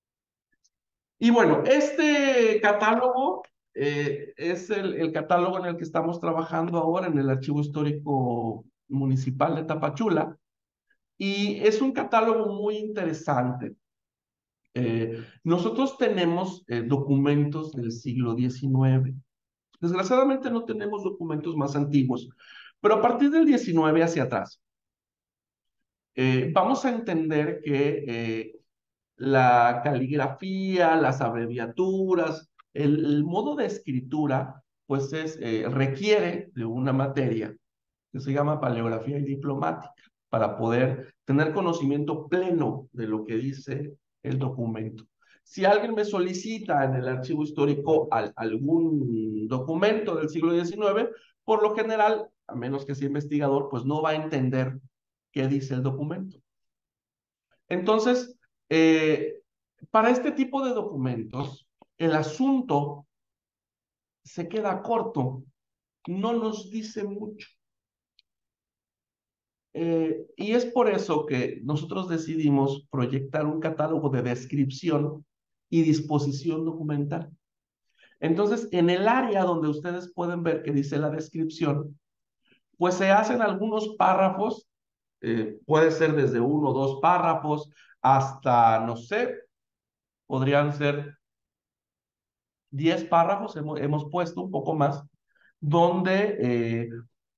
Y bueno, este catálogo eh, es el, el catálogo en el que estamos trabajando ahora en el Archivo Histórico Municipal de Tapachula. Y es un catálogo muy interesante. Eh, nosotros tenemos eh, documentos del siglo diecinueve. Desgraciadamente no tenemos documentos más antiguos, pero a partir del diecinueve hacia atrás, eh, vamos a entender que eh, la caligrafía, las abreviaturas, el, el modo de escritura, pues es, eh, requiere de una materia que se llama paleografía y diplomática para poder tener conocimiento pleno de lo que dice el documento. Si alguien me solicita en el archivo histórico al, algún documento del siglo diecinueve, por lo general, a menos que sea investigador, pues no va a entender qué dice el documento. Entonces, eh, para este tipo de documentos, el asunto se queda corto, no nos dice mucho. Eh, y es por eso que nosotros decidimos proyectar un catálogo de descripción y disposición documental. Entonces, en el área donde ustedes pueden ver que dice la descripción, pues se hacen algunos párrafos, eh, puede ser desde uno o dos párrafos hasta, no sé, podrían ser diez párrafos, hemos, hemos puesto un poco más, donde eh,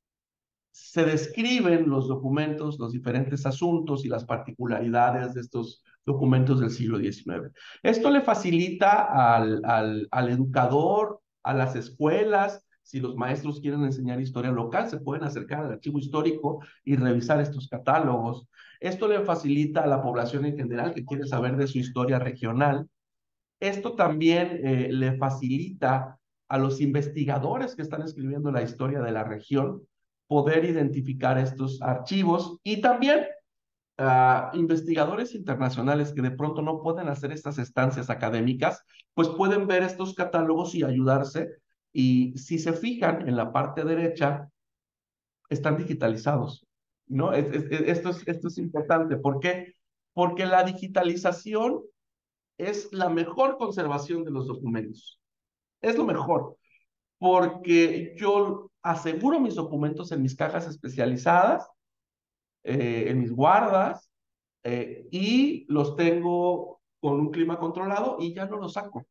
se describen los documentos, los diferentes asuntos y las particularidades de estos documentos del siglo diecinueve. Esto le facilita al, al, al educador, a las escuelas, si los maestros quieren enseñar historia local, se pueden acercar al archivo histórico y revisar estos catálogos. Esto le facilita a la población en general que quiere saber de su historia regional. Esto también eh, le facilita a los investigadores que están escribiendo la historia de la región poder identificar estos archivos y también a investigadores internacionales que de pronto no pueden hacer estas estancias académicas, pues pueden ver estos catálogos y ayudarse. Y si se fijan en la parte derecha, están digitalizados, ¿no? Es, es, esto, es, esto es importante. ¿Por qué? Porque la digitalización es la mejor conservación de los documentos. Es lo mejor, porque yo aseguro mis documentos en mis cajas especializadas, eh, en mis guardas, eh, y los tengo con un clima controlado y ya no los saco.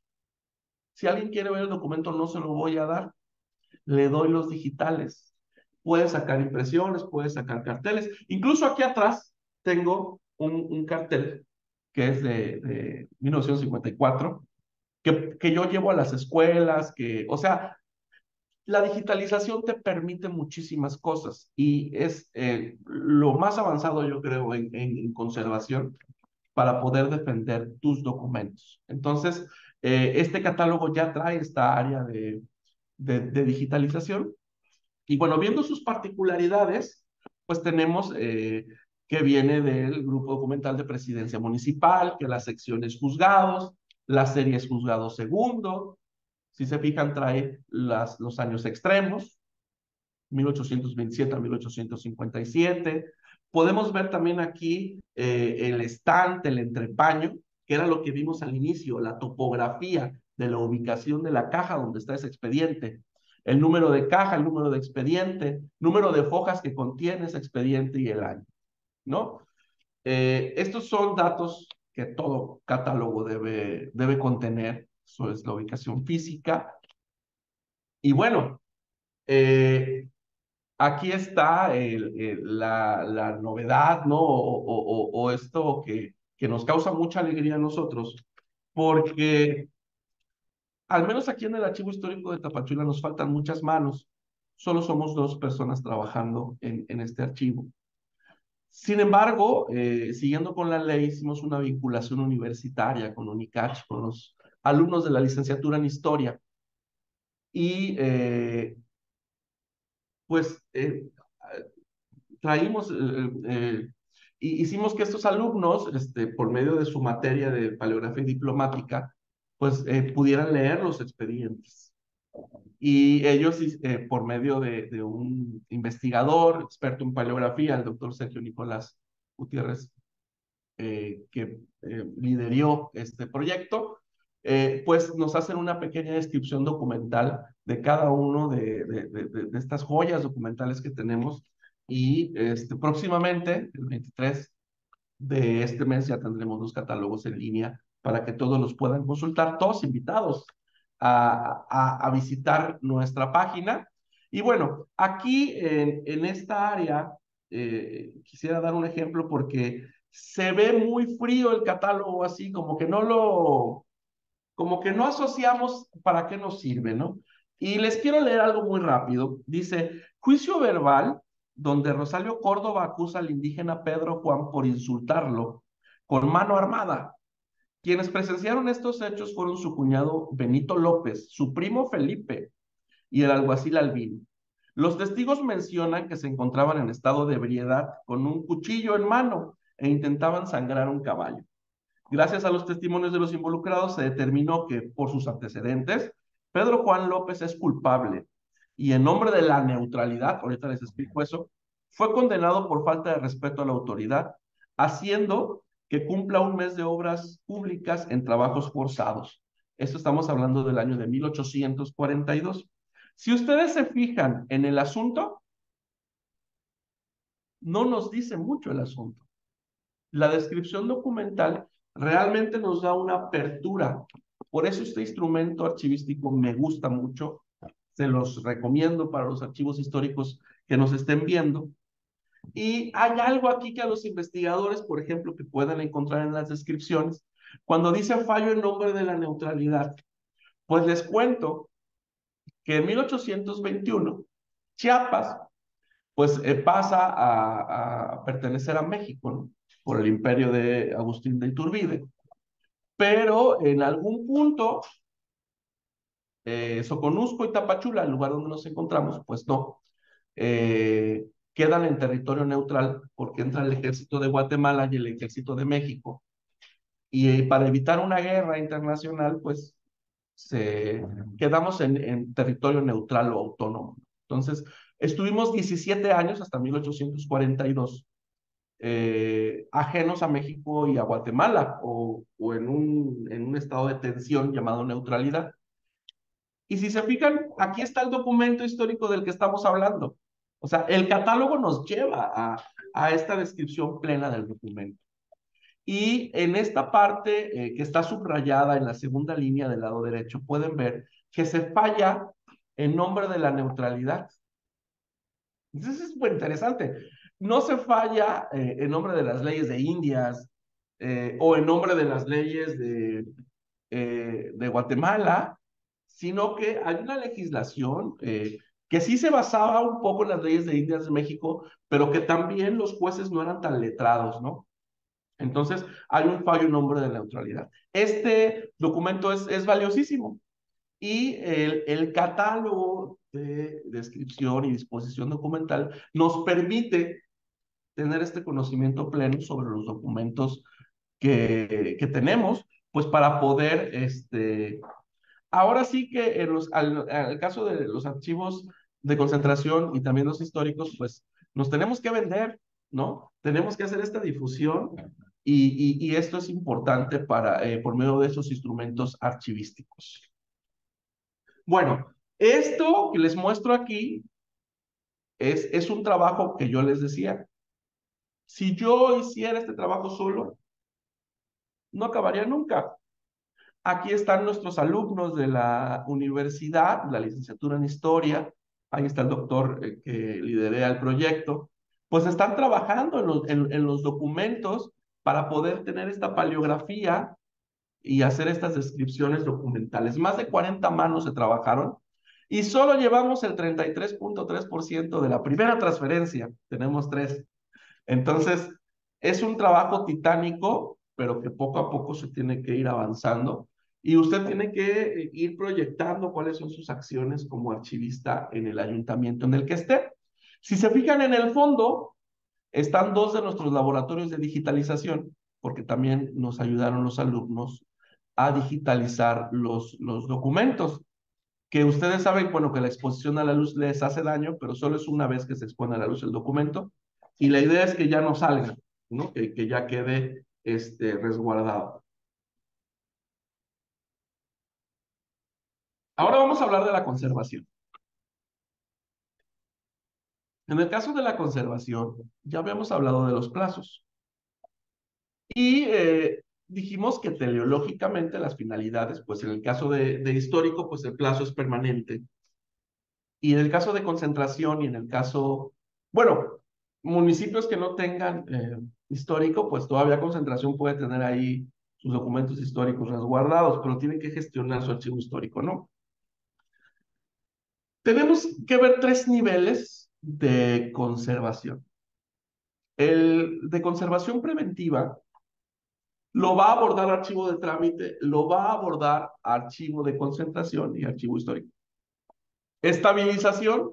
Si alguien quiere ver el documento, no se lo voy a dar. Le doy los digitales. Puede sacar impresiones, puede sacar carteles. Incluso aquí atrás tengo un, un cartel que es de, de mil novecientos cincuenta y cuatro, que, que yo llevo a las escuelas, que, o sea, la digitalización te permite muchísimas cosas y es eh, lo más avanzado, yo creo, en, en, en conservación para poder defender tus documentos. Entonces, eh, este catálogo ya trae esta área de, de, de digitalización. Y bueno, viendo sus particularidades, pues tenemos eh, que viene del grupo documental de presidencia municipal, que las secciones juzgados, las series juzgado segundo. Si se fijan, trae las, los años extremos, mil ochocientos veintisiete a mil ochocientos cincuenta y siete. Podemos ver también aquí eh, el estante, el entrepaño, que era lo que vimos al inicio, la topografía de la ubicación de la caja donde está ese expediente, el número de caja, el número de expediente, número de hojas que contiene ese expediente y el año, ¿no? Eh, estos son datos que todo catálogo debe, debe contener. Eso es la ubicación física. Y bueno, eh, aquí está el, el, la, la novedad, ¿no? O, o, o esto que, que nos causa mucha alegría a nosotros, porque al menos aquí en el Archivo Histórico de Tapachula nos faltan muchas manos. Solo somos dos personas trabajando en, en este archivo. Sin embargo, eh, siguiendo con la ley, hicimos una vinculación universitaria con UNICACH, con los alumnos de la licenciatura en Historia. Y eh, pues eh, traímos, eh, eh, hicimos que estos alumnos, este, por medio de su materia de paleografía y diplomática, pues eh, pudieran leer los expedientes. Y ellos, eh, por medio de, de un investigador, experto en paleografía, el doctor Sergio Nicolás Gutiérrez, eh, que eh, lideró este proyecto, eh, pues nos hacen una pequeña descripción documental de cada uno de, de, de, de estas joyas documentales que tenemos. Y este, próximamente, el veintitrés de este mes, ya tendremos los catálogos en línea para que todos los puedan consultar, todos invitados a, a, a visitar nuestra página. Y bueno, aquí en, en esta área, eh, quisiera dar un ejemplo porque se ve muy frío el catálogo, así como que no lo, como que no asociamos para qué nos sirve, ¿no? Y les quiero leer algo muy rápido. Dice, juicio verbal donde Rosalio Córdoba acusa al indígena Pedro Juan por insultarlo con mano armada. Quienes presenciaron estos hechos fueron su cuñado Benito López, su primo Felipe y el alguacil Albino. Los testigos mencionan que se encontraban en estado de ebriedad con un cuchillo en mano e intentaban sangrar un caballo. Gracias a los testimonios de los involucrados se determinó que, por sus antecedentes, Pedro Juan López es culpable y en nombre de la neutralidad, ahorita les explico eso, fue condenado por falta de respeto a la autoridad, haciendo que cumpla un mes de obras públicas en trabajos forzados. Esto estamos hablando del año de mil ochocientos cuarenta y dos. Si ustedes se fijan en el asunto, no nos dice mucho el asunto. La descripción documental realmente nos da una apertura. Por eso este instrumento archivístico me gusta mucho. Se los recomiendo para los archivos históricos que nos estén viendo. Y hay algo aquí que a los investigadores, por ejemplo, que puedan encontrar en las descripciones, cuando dice fallo en nombre de la neutralidad, pues les cuento que en mil ochocientos veintiuno, Chiapas, pues eh, pasa a, a pertenecer a México, ¿no? Por el imperio de Agustín de Iturbide. Pero en algún punto, eh, Soconusco y Tapachula, el lugar donde nos encontramos, pues no, eh, quedan en territorio neutral porque entra el ejército de Guatemala y el ejército de México. Y eh, para evitar una guerra internacional, pues se, quedamos en, en territorio neutral o autónomo. Entonces, estuvimos diecisiete años hasta mil ochocientos cuarenta y dos eh, ajenos a México y a Guatemala, o, o en, un, en un estado de tensión llamado neutralidad. Y si se fijan, aquí está el documento histórico del que estamos hablando. O sea, el catálogo nos lleva a, a esta descripción plena del documento. Y en esta parte eh, que está subrayada en la segunda línea del lado derecho, pueden ver que se falla en nombre de la neutralidad. Entonces es muy interesante. No se falla eh, en nombre de las leyes de Indias eh, o en nombre de las leyes de, eh, de Guatemala, sino que hay una legislación eh, que sí se basaba un poco en las leyes de Indias de México, pero que también los jueces no eran tan letrados, ¿no? Entonces, hay un fallo en nombre de la neutralidad. Este documento es, es valiosísimo. Y el, el catálogo de descripción y disposición documental nos permite tener este conocimiento pleno sobre los documentos que, que tenemos, pues para poder, este, ahora sí que en los, al, al caso de los archivos de concentración y también los históricos, pues nos tenemos que vender, ¿no? Tenemos que hacer esta difusión y, y, y esto es importante para, eh, por medio de esos instrumentos archivísticos. Bueno, esto que les muestro aquí es, es un trabajo que yo les decía. Si yo hiciera este trabajo solo, no acabaría nunca. Aquí están nuestros alumnos de la universidad, la licenciatura en Historia. Ahí está el doctor eh, que lidera el proyecto. Pues están trabajando en los, en, en los documentos para poder tener esta paleografía y hacer estas descripciones documentales. Más de cuarenta manos se trabajaron y solo llevamos el treinta y tres punto tres por ciento de la primera transferencia. Tenemos tres. Entonces, es un trabajo titánico, pero que poco a poco se tiene que ir avanzando. Y usted tiene que ir proyectando cuáles son sus acciones como archivista en el ayuntamiento en el que esté. Si se fijan en el fondo, están dos de nuestros laboratorios de digitalización, porque también nos ayudaron los alumnos a digitalizar los, los documentos, que ustedes saben, bueno, que la exposición a la luz les hace daño, pero solo es una vez que se expone a la luz el documento, y la idea es que ya no salga, ¿no? Que, que ya quede este, resguardado. Ahora vamos a hablar de la conservación. En el caso de la conservación, ya habíamos hablado de los plazos. Y eh, dijimos que teleológicamente las finalidades, pues en el caso de, de histórico, pues el plazo es permanente. Y en el caso de concentración y en el caso, bueno, municipios que no tengan eh, histórico, pues todavía concentración puede tener ahí sus documentos históricos resguardados, pero tienen que gestionar su archivo histórico, ¿no? Tenemos que ver tres niveles de conservación. El de conservación preventiva lo va a abordar archivo de trámite, lo va a abordar archivo de concentración y archivo histórico. Estabilización,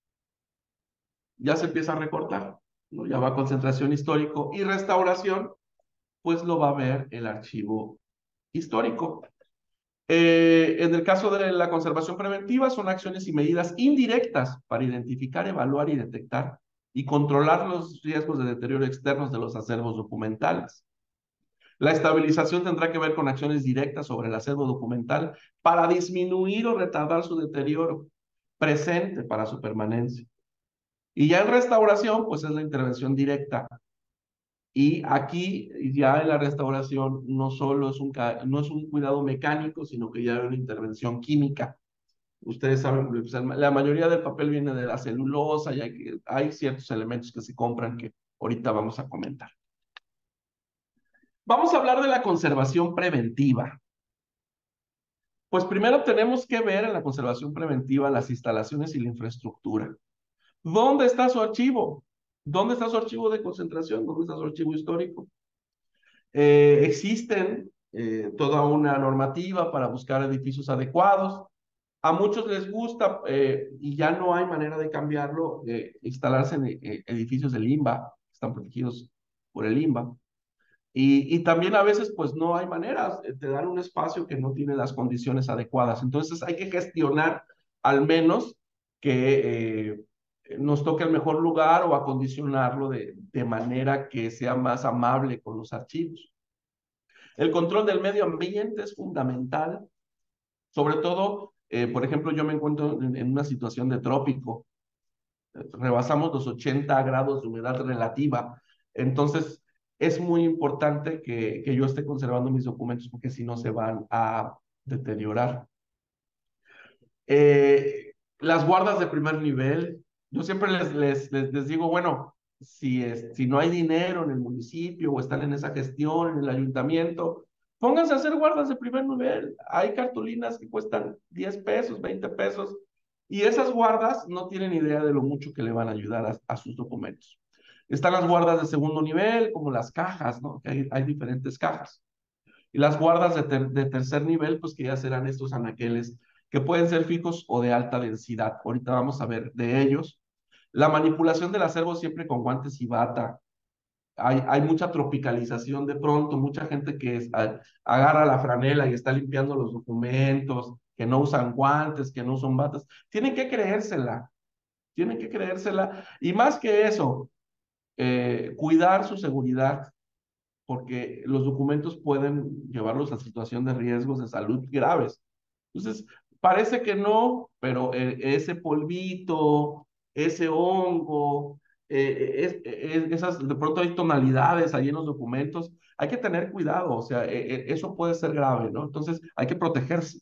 ya se empieza a recortar, ¿no? Ya va a concentración histórico y restauración, pues lo va a ver el archivo histórico. Eh, en el caso de la conservación preventiva, son acciones y medidas indirectas para identificar, evaluar y detectar y controlar los riesgos de deterioro externos de los acervos documentales. La estabilización tendrá que ver con acciones directas sobre el acervo documental para disminuir o retardar su deterioro presente para su permanencia. Y ya en restauración, pues es la intervención directa. Y aquí, ya en la restauración, no solo es un, no es un cuidado mecánico, sino que ya hay una intervención química. Ustedes saben, pues, la mayoría del papel viene de la celulosa, y hay, hay ciertos elementos que se compran que ahorita vamos a comentar. Vamos a hablar de la conservación preventiva. Pues primero tenemos que ver en la conservación preventiva las instalaciones y la infraestructura. ¿Dónde está su archivo? ¿Dónde está su archivo de concentración? ¿Dónde está su archivo histórico? Eh, existen eh, toda una normativa para buscar edificios adecuados. A muchos les gusta eh, y ya no hay manera de cambiarlo, eh, instalarse en eh, edificios del INBA, que están protegidos por el INBA. Y, y también a veces pues no hay maneras, te dan un espacio que no tiene las condiciones adecuadas. Entonces hay que gestionar al menos que eh, nos toque el mejor lugar o acondicionarlo de, de manera que sea más amable con los archivos. El control del medio ambiente es fundamental, sobre todo, eh, por ejemplo, yo me encuentro en, en una situación de trópico, rebasamos los ochenta grados de humedad relativa, entonces es muy importante que, que yo esté conservando mis documentos porque si no se van a deteriorar. Eh, las guardas de primer nivel, yo siempre les, les, les, les digo, bueno, si, es, si no hay dinero en el municipio o están en esa gestión, en el ayuntamiento, pónganse a hacer guardas de primer nivel. Hay cartulinas que cuestan diez pesos, veinte pesos, y esas guardas no tienen idea de lo mucho que le van a ayudar a, a sus documentos. Están las guardas de segundo nivel, como las cajas, ¿no? Que hay, hay diferentes cajas. Y las guardas de, ter de tercer nivel, pues que ya serán estos anaqueles que pueden ser fijos o de alta densidad. Ahorita vamos a ver de ellos. La manipulación del acervo siempre con guantes y bata. Hay, hay mucha tropicalización de pronto, mucha gente que es, a, agarra la franela y está limpiando los documentos, que no usan guantes, que no usan batas. Tienen que creérsela, tienen que creérsela. Y más que eso, eh, cuidar su seguridad, porque los documentos pueden llevarlos a situación de riesgos de salud graves. Entonces, parece que no, pero eh, ese polvito, ese hongo, eh, es, es- esas, de pronto hay tonalidades ahí en los documentos, hay que tener cuidado, o sea, eh, eh, eso puede ser grave, ¿no? Entonces, hay que protegerse.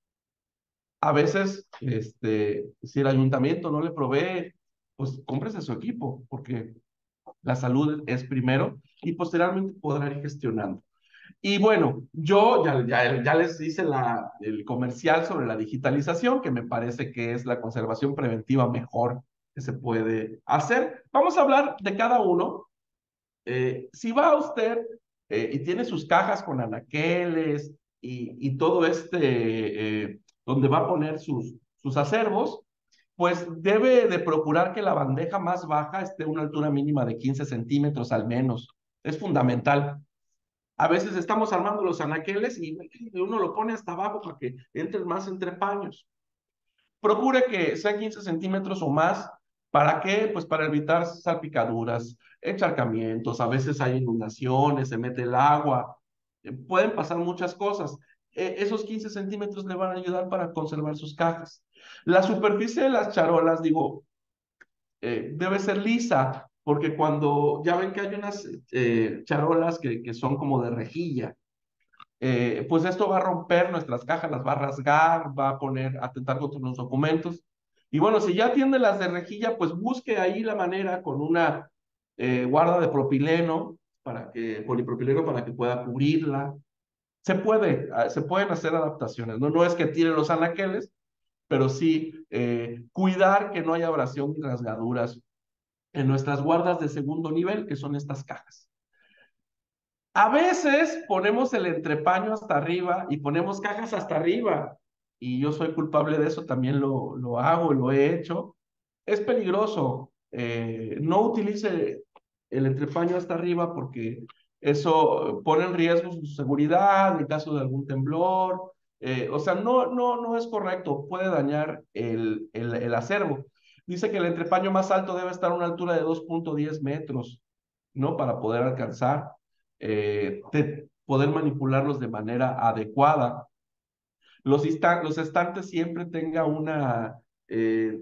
A veces, este, si el ayuntamiento no le provee, pues cómprese su equipo, porque la salud es primero y posteriormente podrá ir gestionando. Y bueno, yo ya, ya, ya les hice la, el comercial sobre la digitalización, que me parece que es la conservación preventiva mejor que se puede hacer. Vamos a hablar de cada uno. Eh, si va usted eh, y tiene sus cajas con anaqueles y, y todo este, eh, donde va a poner sus, sus acervos, pues debe de procurar que la bandeja más baja esté a una altura mínima de quince centímetros al menos. Es fundamental. A veces estamos armando los anaqueles y uno lo pone hasta abajo para que entren más entre paños. Procure que sean quince centímetros o más. ¿Para qué? Pues para evitar salpicaduras, encharcamientos, a veces hay inundaciones, se mete el agua, eh, pueden pasar muchas cosas. Eh, esos quince centímetros le van a ayudar para conservar sus cajas. La superficie de las charolas, digo, eh, debe ser lisa, porque cuando ya ven que hay unas eh, charolas que, que son como de rejilla, eh, pues esto va a romper nuestras cajas, las va a rasgar, va a poner, a atentar contra los documentos. Y bueno, si ya tiene las de rejilla, pues busque ahí la manera con una eh, guarda de propileno, para que, polipropileno para que pueda cubrirla. Se puede, ah, se pueden hacer adaptaciones, ¿no? No es que tire los anaqueles, pero sí eh, cuidar que no haya abrasión ni rasgaduras en nuestras guardas de segundo nivel, que son estas cajas. A veces ponemos el entrepaño hasta arriba y ponemos cajas hasta arriba. Y yo soy culpable de eso, también lo, lo hago, lo he hecho. Es peligroso. Eh, no utilice el entrepaño hasta arriba porque eso pone en riesgo su seguridad en caso de algún temblor. Eh, o sea, no, no, no es correcto. Puede dañar el, el, el acervo. Dice que el entrepaño más alto debe estar a una altura de dos punto diez metros, ¿no? Para poder alcanzar eh, de poder manipularlos de manera adecuada. Los, los estantes siempre tenga una, eh,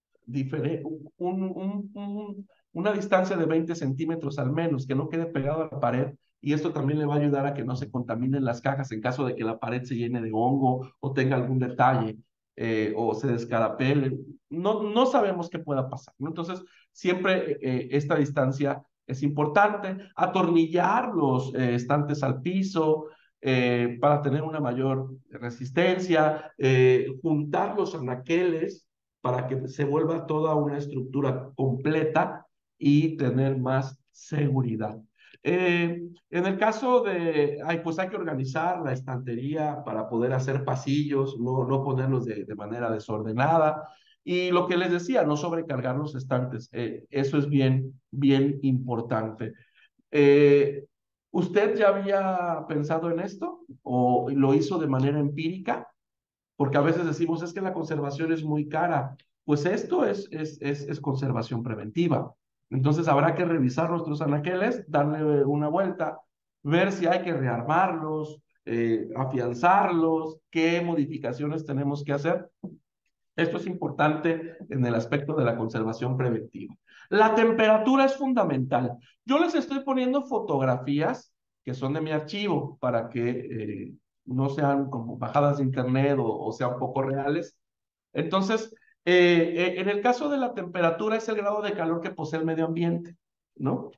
un, un, un, una distancia de veinte centímetros al menos, que no quede pegado a la pared. Y esto también le va a ayudar a que no se contaminen las cajas en caso de que la pared se llene de hongo o tenga algún detalle eh, o se descarapele. No, no sabemos qué pueda pasar, ¿no? Entonces, siempre eh, esta distancia es importante. Atornillar los eh, estantes al piso eh, para tener una mayor resistencia. Eh, juntar los anaqueles para que se vuelva toda una estructura completa y tener más seguridad. Eh, en el caso de, ay, pues hay que organizar la estantería para poder hacer pasillos, no, no ponerlos de, de manera desordenada. Y lo que les decía, no sobrecargar los estantes, eh, eso es bien, bien importante. Eh, ¿Usted ya había pensado en esto o lo hizo de manera empírica? Porque a veces decimos, es que la conservación es muy cara. Pues esto es, es, es, es conservación preventiva. Entonces habrá que revisar nuestros anaqueles, darle una vuelta, ver si hay que rearmarlos, eh, afianzarlos, qué modificaciones tenemos que hacer. Esto es importante en el aspecto de la conservación preventiva. La temperatura es fundamental. Yo les estoy poniendo fotografías que son de mi archivo para que eh, no sean como bajadas de internet o, o sean poco reales. Entonces, eh, eh, en el caso de la temperatura es el grado de calor que posee el medio ambiente, ¿no?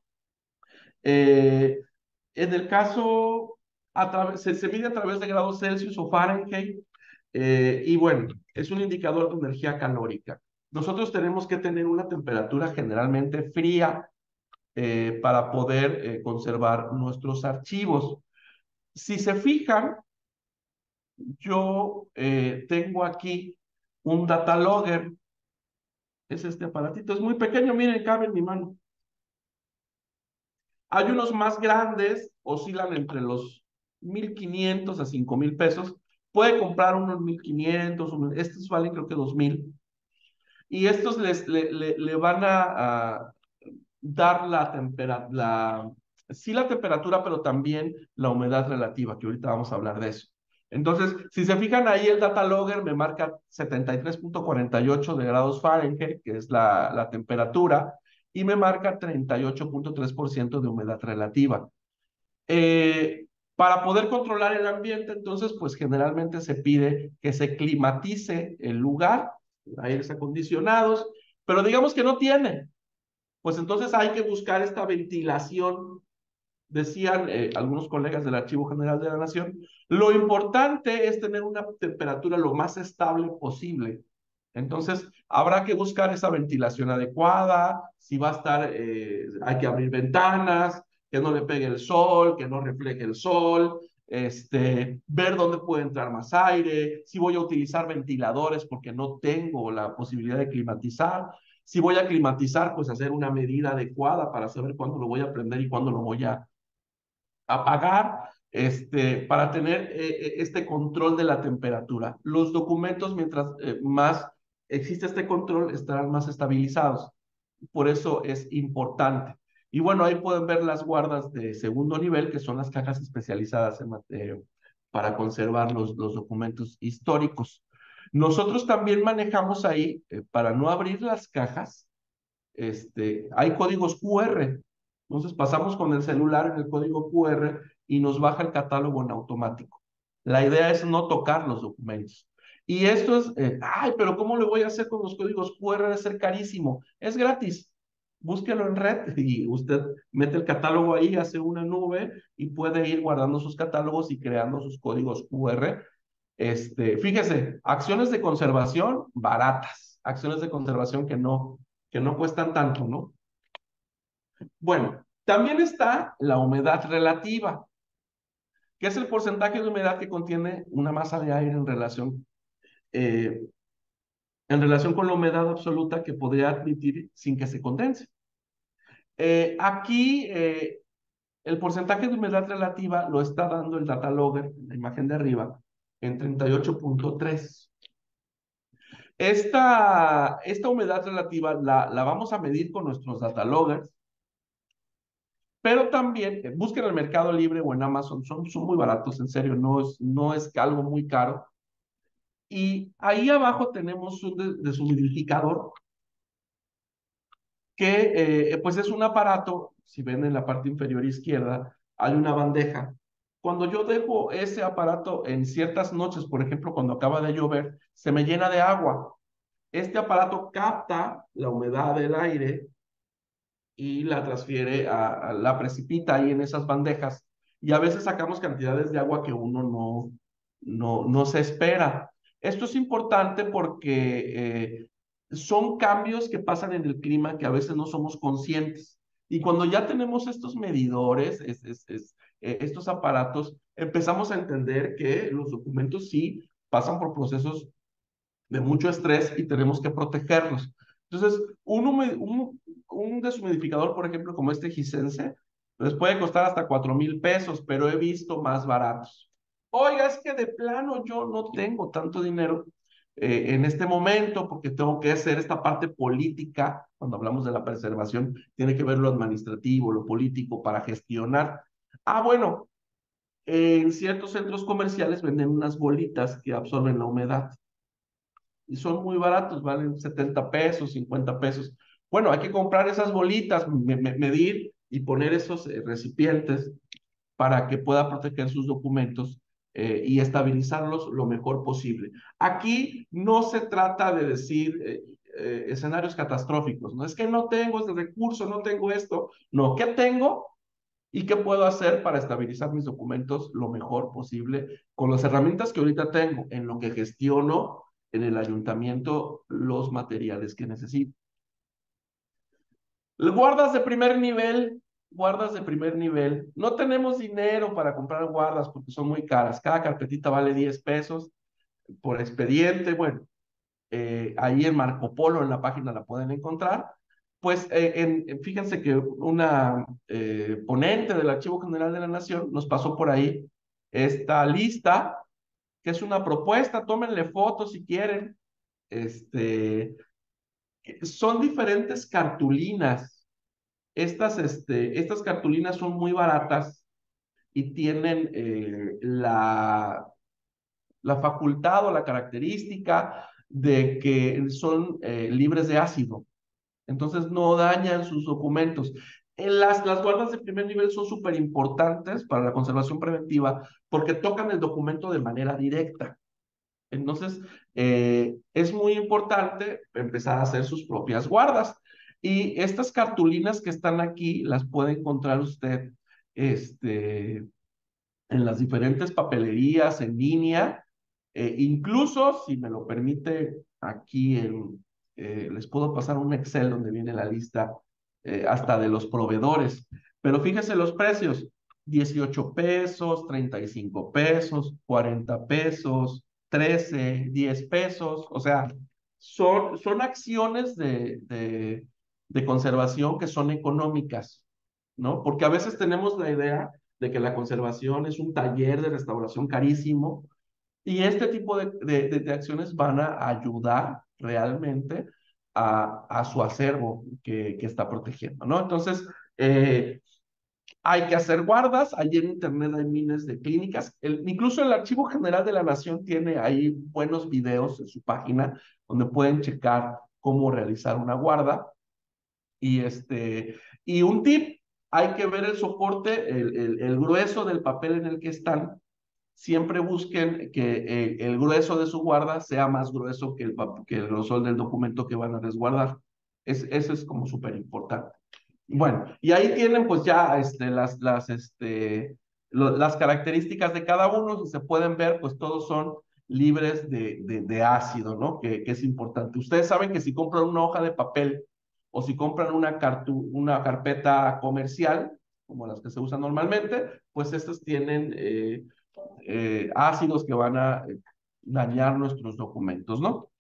Eh, en el caso, a través, se, se mide a través de grados Celsius o Fahrenheit, eh, y bueno, es un indicador de energía calórica. Nosotros tenemos que tener una temperatura generalmente fría eh, para poder eh, conservar nuestros archivos. Si se fijan, yo eh, tengo aquí un data logger, es este aparatito, es muy pequeño, miren, cabe en mi mano. Hay unos más grandes, oscilan entre los mil quinientos a cinco mil pesos. Puede comprar unos mil quinientos, estos valen creo que dos mil. Y estos les, le, le, le van a, a dar la temperatura, Sí la temperatura, pero también la humedad relativa, que ahorita vamos a hablar de eso. Entonces, si se fijan ahí, el data logger me marca setenta y tres punto cuarenta y ocho de grados Fahrenheit, que es la, la temperatura, y me marca treinta y ocho punto tres por ciento de humedad relativa. Eh, para poder controlar el ambiente, entonces, pues generalmente se pide que se climatice el lugar, aires acondicionados, pero digamos que no tiene, pues entonces hay que buscar esta ventilación. Decían eh, algunos colegas del Archivo General de la Nación, lo importante es tener una temperatura lo más estable posible. Entonces, habrá que buscar esa ventilación adecuada, si va a estar, eh, hay que abrir ventanas, que no le pegue el sol, que no refleje el sol, este, ver dónde puede entrar más aire, si voy a utilizar ventiladores porque no tengo la posibilidad de climatizar. Si voy a climatizar, pues hacer una medida adecuada para saber cuándo lo voy a prender y cuándo lo voy a apagar, este, para tener eh, este control de la temperatura. Los documentos, mientras eh, más existe este control, estarán más estabilizados. Por eso es importante. Y bueno, ahí pueden ver las guardas de segundo nivel, que son las cajas especializadas en, eh, para conservar los, los documentos históricos. Nosotros también manejamos ahí, eh, para no abrir las cajas, este, hay códigos Q R. Entonces pasamos con el celular en el código Q R y nos baja el catálogo en automático. La idea es no tocar los documentos. Y esto es, eh, ay, pero ¿cómo le voy a hacer con los códigos Q R? Debe ser carísimo. Es gratis. Búsquelo en red y usted mete el catálogo ahí, hace una nube y puede ir guardando sus catálogos y creando sus códigos Q R. Este, fíjese, acciones de conservación baratas, acciones de conservación que no, que no cuestan tanto, ¿no? Bueno, también está la humedad relativa, que es el porcentaje de humedad que contiene una masa de aire en relación, eh, en relación con la humedad absoluta que podría admitir sin que se condense. Eh, aquí, eh, el porcentaje de humedad relativa lo está dando el data logger, la imagen de arriba, en treinta y ocho punto tres. Esta, esta humedad relativa la, la vamos a medir con nuestros data loggers, pero también eh, busquen en el Mercado Libre o en Amazon, son, son muy baratos, en serio, no es, no es algo muy caro. Y ahí abajo tenemos un deshumidificador que eh, pues es un aparato, si ven en la parte inferior izquierda, hay una bandeja. Cuando yo dejo ese aparato en ciertas noches, por ejemplo, cuando acaba de llover, se me llena de agua. Este aparato capta la humedad del aire y la transfiere, a, a, la precipita ahí en esas bandejas. Y a veces sacamos cantidades de agua que uno no, no, no se espera. Esto es importante porque eh, son cambios que pasan en el clima que a veces no somos conscientes. Y cuando ya tenemos estos medidores, es, es, es, eh, estos aparatos, empezamos a entender que los documentos sí pasan por procesos de mucho estrés y tenemos que protegerlos. Entonces, un, un, un deshumidificador, por ejemplo, como este Hisense, les puede costar hasta cuatro mil pesos, pero he visto más baratos. Oiga, es que de plano yo no tengo tanto dinero eh, en este momento porque tengo que hacer esta parte política. Cuando hablamos de la preservación, tiene que ver lo administrativo, lo político para gestionar. Ah, bueno, en ciertos centros comerciales venden unas bolitas que absorben la humedad y son muy baratos, valen setenta pesos, cincuenta pesos. Bueno, hay que comprar esas bolitas, me, me, medir y poner esos eh, recipientes para que pueda proteger sus documentos eh, y estabilizarlos lo mejor posible. Aquí no se trata de decir eh, eh, escenarios catastróficos, no es que no tengo este recurso, no tengo esto, no, ¿qué tengo? ¿Y qué puedo hacer para estabilizar mis documentos lo mejor posible con las herramientas que ahorita tengo, en lo que gestiono en el ayuntamiento los materiales que necesito? Guardas de primer nivel, guardas de primer nivel. No tenemos dinero para comprar guardas porque son muy caras. Cada carpetita vale diez pesos por expediente. Bueno, eh, ahí en Marco Polo, en la página la pueden encontrar. Pues eh, en, fíjense que una eh, ponente del Archivo General de la Nación nos pasó por ahí esta lista, que es una propuesta, tómenle fotos si quieren. Este, son diferentes cartulinas Estas, este, estas cartulinas son muy baratas y tienen eh, la, la facultad o la característica de que son eh, libres de ácido. Entonces no dañan sus documentos. En las, las guardas de primer nivel son súper importantes para la conservación preventiva porque tocan el documento de manera directa. Entonces, eh, es muy importante empezar a hacer sus propias guardas. Y estas cartulinas que están aquí las puede encontrar usted este, en las diferentes papelerías en línea. Eh, incluso, si me lo permite, aquí en, eh, les puedo pasar un Excel donde viene la lista eh, hasta de los proveedores. Pero fíjese los precios: dieciocho pesos, treinta y cinco pesos, cuarenta pesos, trece, diez pesos. O sea, son, son acciones de, de, de conservación que son económicas, ¿no? Porque a veces tenemos la idea de que la conservación es un taller de restauración carísimo, y este tipo de, de, de, de acciones van a ayudar realmente a, a su acervo que, que está protegiendo, ¿no? Entonces, eh, hay que hacer guardas. Allí en Internet hay miles de clínicas. El, incluso el Archivo General de la Nación tiene ahí buenos videos en su página donde pueden checar cómo realizar una guarda. Y, este, y un tip: hay que ver el soporte, el, el, el grueso del papel en el que están. Siempre busquen que eh, el grueso de su guarda sea más grueso que el, que el grosor del documento que van a resguardar. Es, eso es como súper importante. Bueno, y ahí tienen pues ya este, las, las, este, lo, las características de cada uno. Si se pueden ver, pues todos son libres de, de, de ácido, ¿no? Que, que es importante. Ustedes saben que si compran una hoja de papel o si compran una, cartu, una carpeta comercial, como las que se usan normalmente, pues estas tienen eh, eh, ácidos que van a eh, dañar nuestros documentos, ¿no?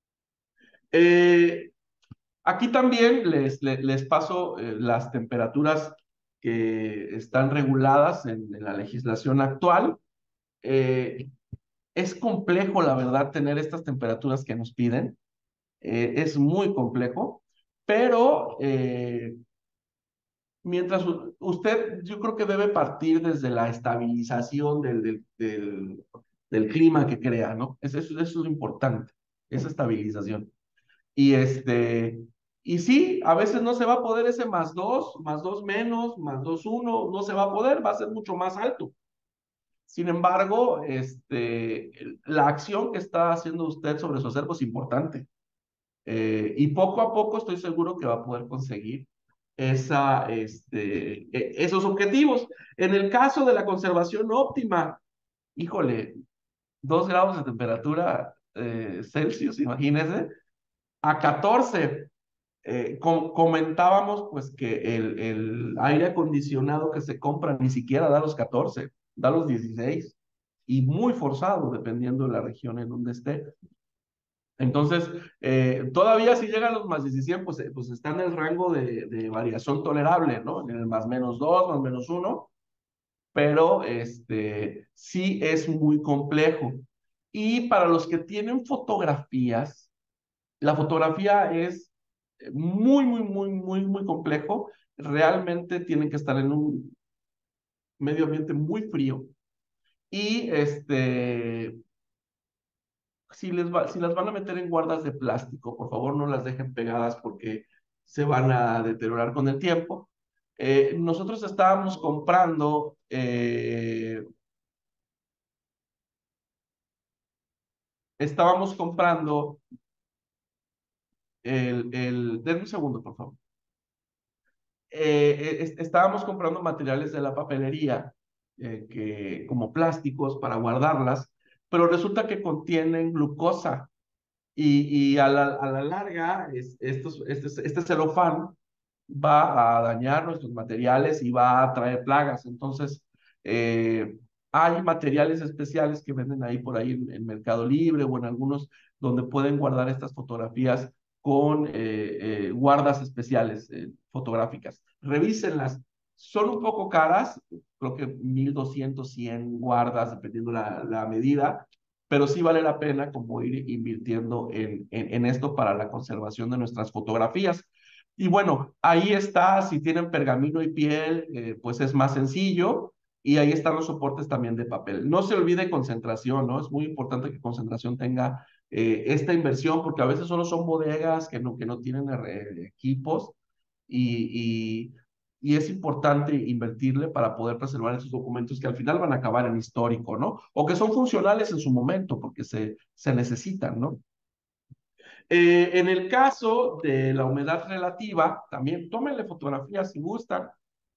Eh, Aquí también les, les, les paso eh, las temperaturas que están reguladas en, en la legislación actual. Eh, es complejo, la verdad, tener estas temperaturas que nos piden. Eh, es muy complejo, pero eh, mientras usted, yo creo que debe partir desde la estabilización del, del, del, del clima que crea, ¿no? Eso, eso, eso es importante, esa estabilización. Y este, y sí, a veces no se va a poder ese más dos, más dos menos, más dos uno, no se va a poder, va a ser mucho más alto. Sin embargo, este, la acción que está haciendo usted sobre su acervo es importante. Eh, y poco a poco estoy seguro que va a poder conseguir esa, este, e- esos objetivos. En el caso de la conservación óptima, híjole, dos grados de temperatura eh, Celsius, imagínese, a catorce. Eh, com comentábamos pues que el, el aire acondicionado que se compra ni siquiera da los catorce, da los dieciséis, y muy forzado dependiendo de la región en donde esté. Entonces, eh, todavía si llega a los más diecisiete, pues, eh, pues está en el rango de, de variación tolerable, ¿no? En el más menos dos, más menos uno, pero este, sí es muy complejo. Y para los que tienen fotografías, la fotografía es muy, muy, muy, muy, muy complejo. Realmente tienen que estar en un medio ambiente muy frío. Y este, si, les va, si las van a meter en guardas de plástico, por favor no las dejen pegadas porque se van a deteriorar con el tiempo. Eh, nosotros estábamos comprando, eh, estábamos comprando el, el, denme un segundo, por favor. Eh, es- estábamos comprando materiales de la papelería, eh, que, como plásticos para guardarlas, pero resulta que contienen glucosa. Y, y a la, a la larga, es, estos, este, este celofán va a dañar nuestros materiales y va a traer plagas. Entonces, eh, hay materiales especiales que venden ahí por ahí en, en Mercado Libre o en algunos donde pueden guardar estas fotografías con eh, eh, guardas especiales eh, fotográficas. Revísenlas. Son un poco caras, creo que mil doscientos, cien guardas, dependiendo la, la medida, pero sí vale la pena como ir invirtiendo en, en, en esto para la conservación de nuestras fotografías. Y bueno, ahí está, si tienen pergamino y piel, eh, pues es más sencillo. Y ahí están los soportes también de papel. No se olvide concentración, ¿no? Es muy importante que concentración tenga eh, esta inversión, porque a veces solo son bodegas que no, que no tienen eh, equipos y, y, y es importante invertirle para poder preservar esos documentos que al final van a acabar en histórico, ¿no? O que son funcionales en su momento, porque se, se necesitan, ¿no? Eh, en el caso de la humedad relativa, también tómenle fotografías si gustan.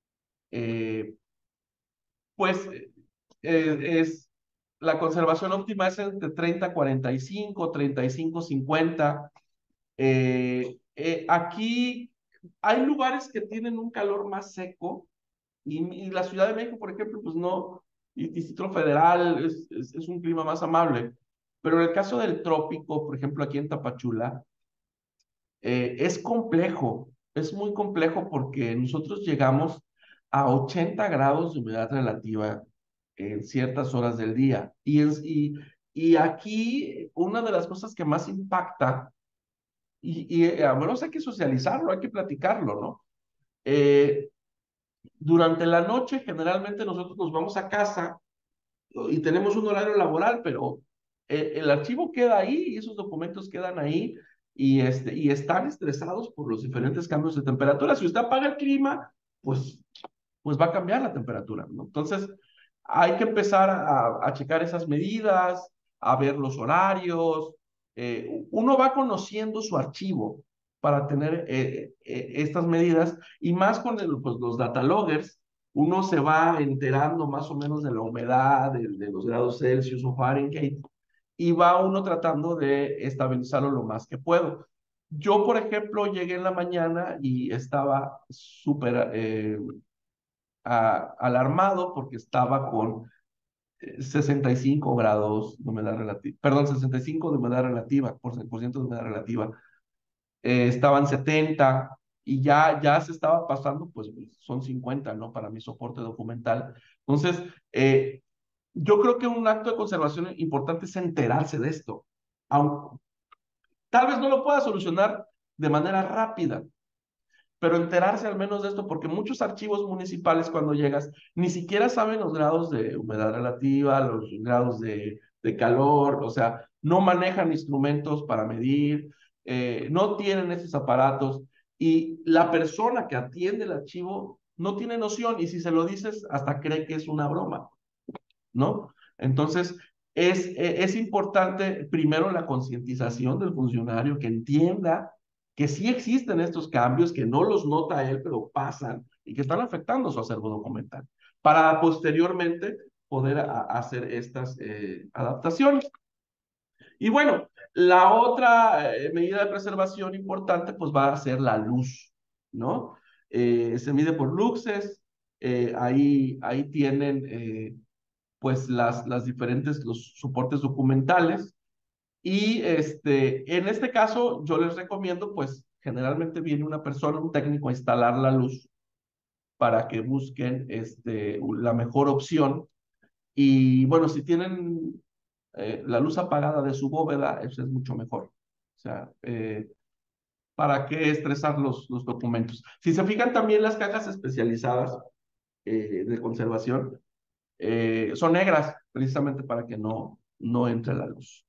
Eh, pues eh, es la conservación óptima es entre treinta a cuarenta y cinco, treinta y cinco, cincuenta. Eh, eh, aquí hay lugares que tienen un calor más seco y, y la Ciudad de México, por ejemplo, pues no, y Distrito Federal es, es, es un clima más amable. Pero en el caso del trópico, por ejemplo, aquí en Tapachula, eh, es complejo, es muy complejo porque nosotros llegamos a ochenta grados de humedad relativa en ciertas horas del día. Y, es, y, y aquí una de las cosas que más impacta, y, y eh, a menos hay que socializarlo, hay que platicarlo, ¿no? Eh, durante la noche generalmente nosotros nos vamos a casa y tenemos un horario laboral, pero el, el archivo queda ahí y esos documentos quedan ahí y, este, y están estresados por los diferentes cambios de temperatura. Si usted apaga el clima, pues, pues va a cambiar la temperatura, ¿no? Entonces, hay que empezar a, a checar esas medidas, a ver los horarios. Eh, uno va conociendo su archivo para tener eh, eh, estas medidas y más con el, pues, los data loggers, uno se va enterando más o menos de la humedad, de, de los grados Celsius o Fahrenheit, y va uno tratando de estabilizarlo lo más que puedo. Yo, por ejemplo, llegué en la mañana y estaba súper eh, a- alarmado porque estaba con eh, sesenta y cinco grados de humedad relativa, perdón, sesenta y cinco de humedad relativa, por, por ciento de humedad relativa. Eh, estaban setenta y ya, ya se estaba pasando, pues son cincuenta, ¿no? Para mi soporte documental. Entonces, eh, yo creo que un acto de conservación importante es enterarse de esto. Aunque, tal vez no lo pueda solucionar de manera rápida, pero enterarse al menos de esto, porque muchos archivos municipales cuando llegas ni siquiera saben los grados de humedad relativa, los grados de, de calor, o sea, no manejan instrumentos para medir, eh, no tienen esos aparatos y la persona que atiende el archivo no tiene noción y si se lo dices hasta cree que es una broma, ¿no? Entonces, es, e, es importante primero la concientización del funcionario que entienda que sí existen estos cambios, que no los nota él, pero pasan y que están afectando su acervo documental, para posteriormente poder a, hacer estas eh, adaptaciones. Y bueno, la otra eh, medida de preservación importante pues va a ser la luz, ¿no? Eh, se mide por luxes, eh, ahí, ahí tienen eh, pues las, las diferentes, los soportes documentales. Y este, en este caso yo les recomiendo, pues generalmente viene una persona, un técnico a instalar la luz para que busquen este, la mejor opción. Y bueno, si tienen eh, la luz apagada de su bóveda, eso es mucho mejor. O sea, eh, ¿para qué estresar los, los documentos? Si se fijan también las cajas especializadas eh, de conservación, eh, son negras, precisamente para que no, no entre la luz.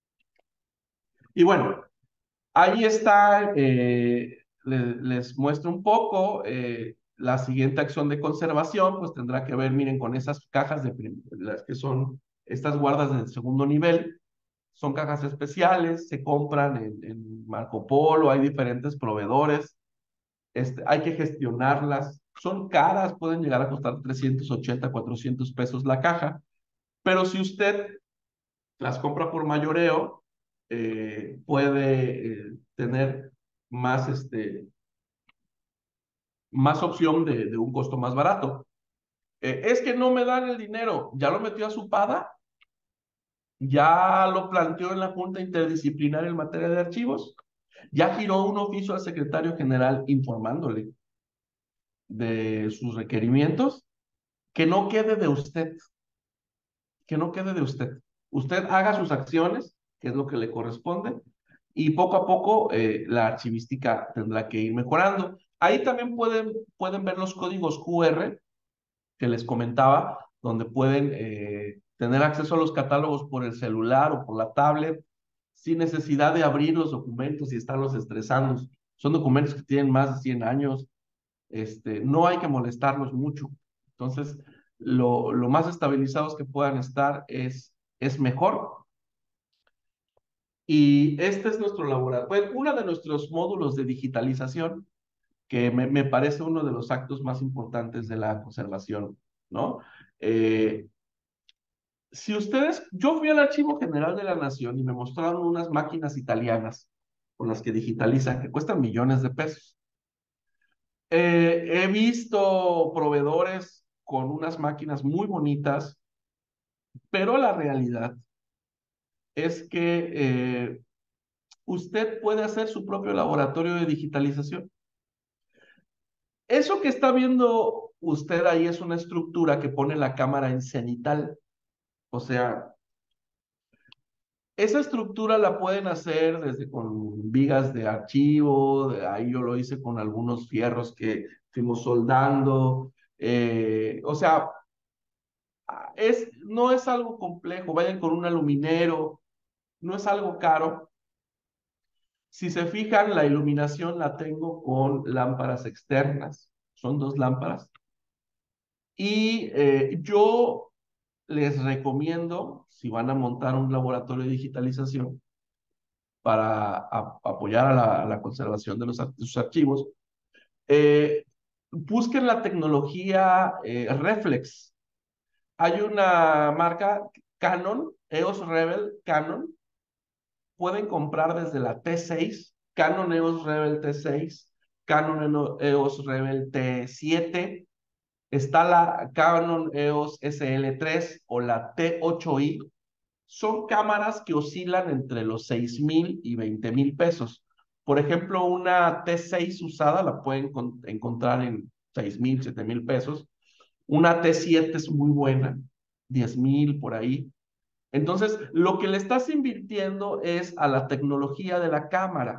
Y bueno, ahí está, eh, le- les muestro un poco eh, la siguiente acción de conservación, pues tendrá que ver, miren, con esas cajas de prim- las que son estas guardas del segundo nivel, son cajas especiales, se compran en, en Marco Polo, hay diferentes proveedores, este, hay que gestionarlas, son caras, pueden llegar a costar trescientos ochenta, cuatrocientos pesos la caja, pero si usted las compra por mayoreo, eh, puede eh, tener más, este, más opción de, de un costo más barato. Eh, es que no me dan el dinero, ya lo metió a su pada, ya lo planteó en la Junta Interdisciplinaria en materia de archivos, ya giró un oficio al secretario general informándole de sus requerimientos, que no quede de usted, que no quede de usted. Usted haga sus acciones, que es lo que le corresponde, y poco a poco eh, la archivística tendrá que ir mejorando. Ahí también pueden, pueden ver los códigos Q R que les comentaba, donde pueden eh, tener acceso a los catálogos por el celular o por la tablet, sin necesidad de abrir los documentos y estarlos estresando. Son documentos que tienen más de cien años, este, no hay que molestarlos mucho. Entonces, lo, lo más estabilizados que puedan estar es, es mejor. Y este es nuestro laboratorio, bueno, uno de nuestros módulos de digitalización, que me, me parece uno de los actos más importantes de la conservación, ¿no? Eh, si ustedes, yo fui al Archivo General de la Nación y me mostraron unas máquinas italianas con las que digitalizan, que cuestan millones de pesos. Eh, he visto proveedores con unas máquinas muy bonitas, pero la realidad es que eh, usted puede hacer su propio laboratorio de digitalización. Eso que está viendo usted ahí es una estructura que pone la cámara en cenital. O sea, esa estructura la pueden hacer desde con vigas de archivo, de ahí yo lo hice con algunos fierros que fuimos soldando. Eh, o sea, es, no es algo complejo, vayan con un aluminero, no es algo caro. Si se fijan, la iluminación la tengo con lámparas externas, son dos lámparas. Y eh, yo les recomiendo, si van a montar un laboratorio de digitalización para a, apoyar a la, a la, conservación de, los, de sus archivos, eh, busquen la tecnología eh, Reflex. Hay una marca Canon, E O S Rebel Canon, pueden comprar desde la T seis, Canon E O S Rebel T seis, Canon E O S Rebel T siete, está la Canon E O S S L tres o la T ocho i. Son cámaras que oscilan entre los seis mil y veinte mil pesos. Por ejemplo, una T seis usada la pueden encontrar en seis mil, siete mil pesos. Una T siete es muy buena, diez mil por ahí. Entonces, lo que le estás invirtiendo es a la tecnología de la cámara.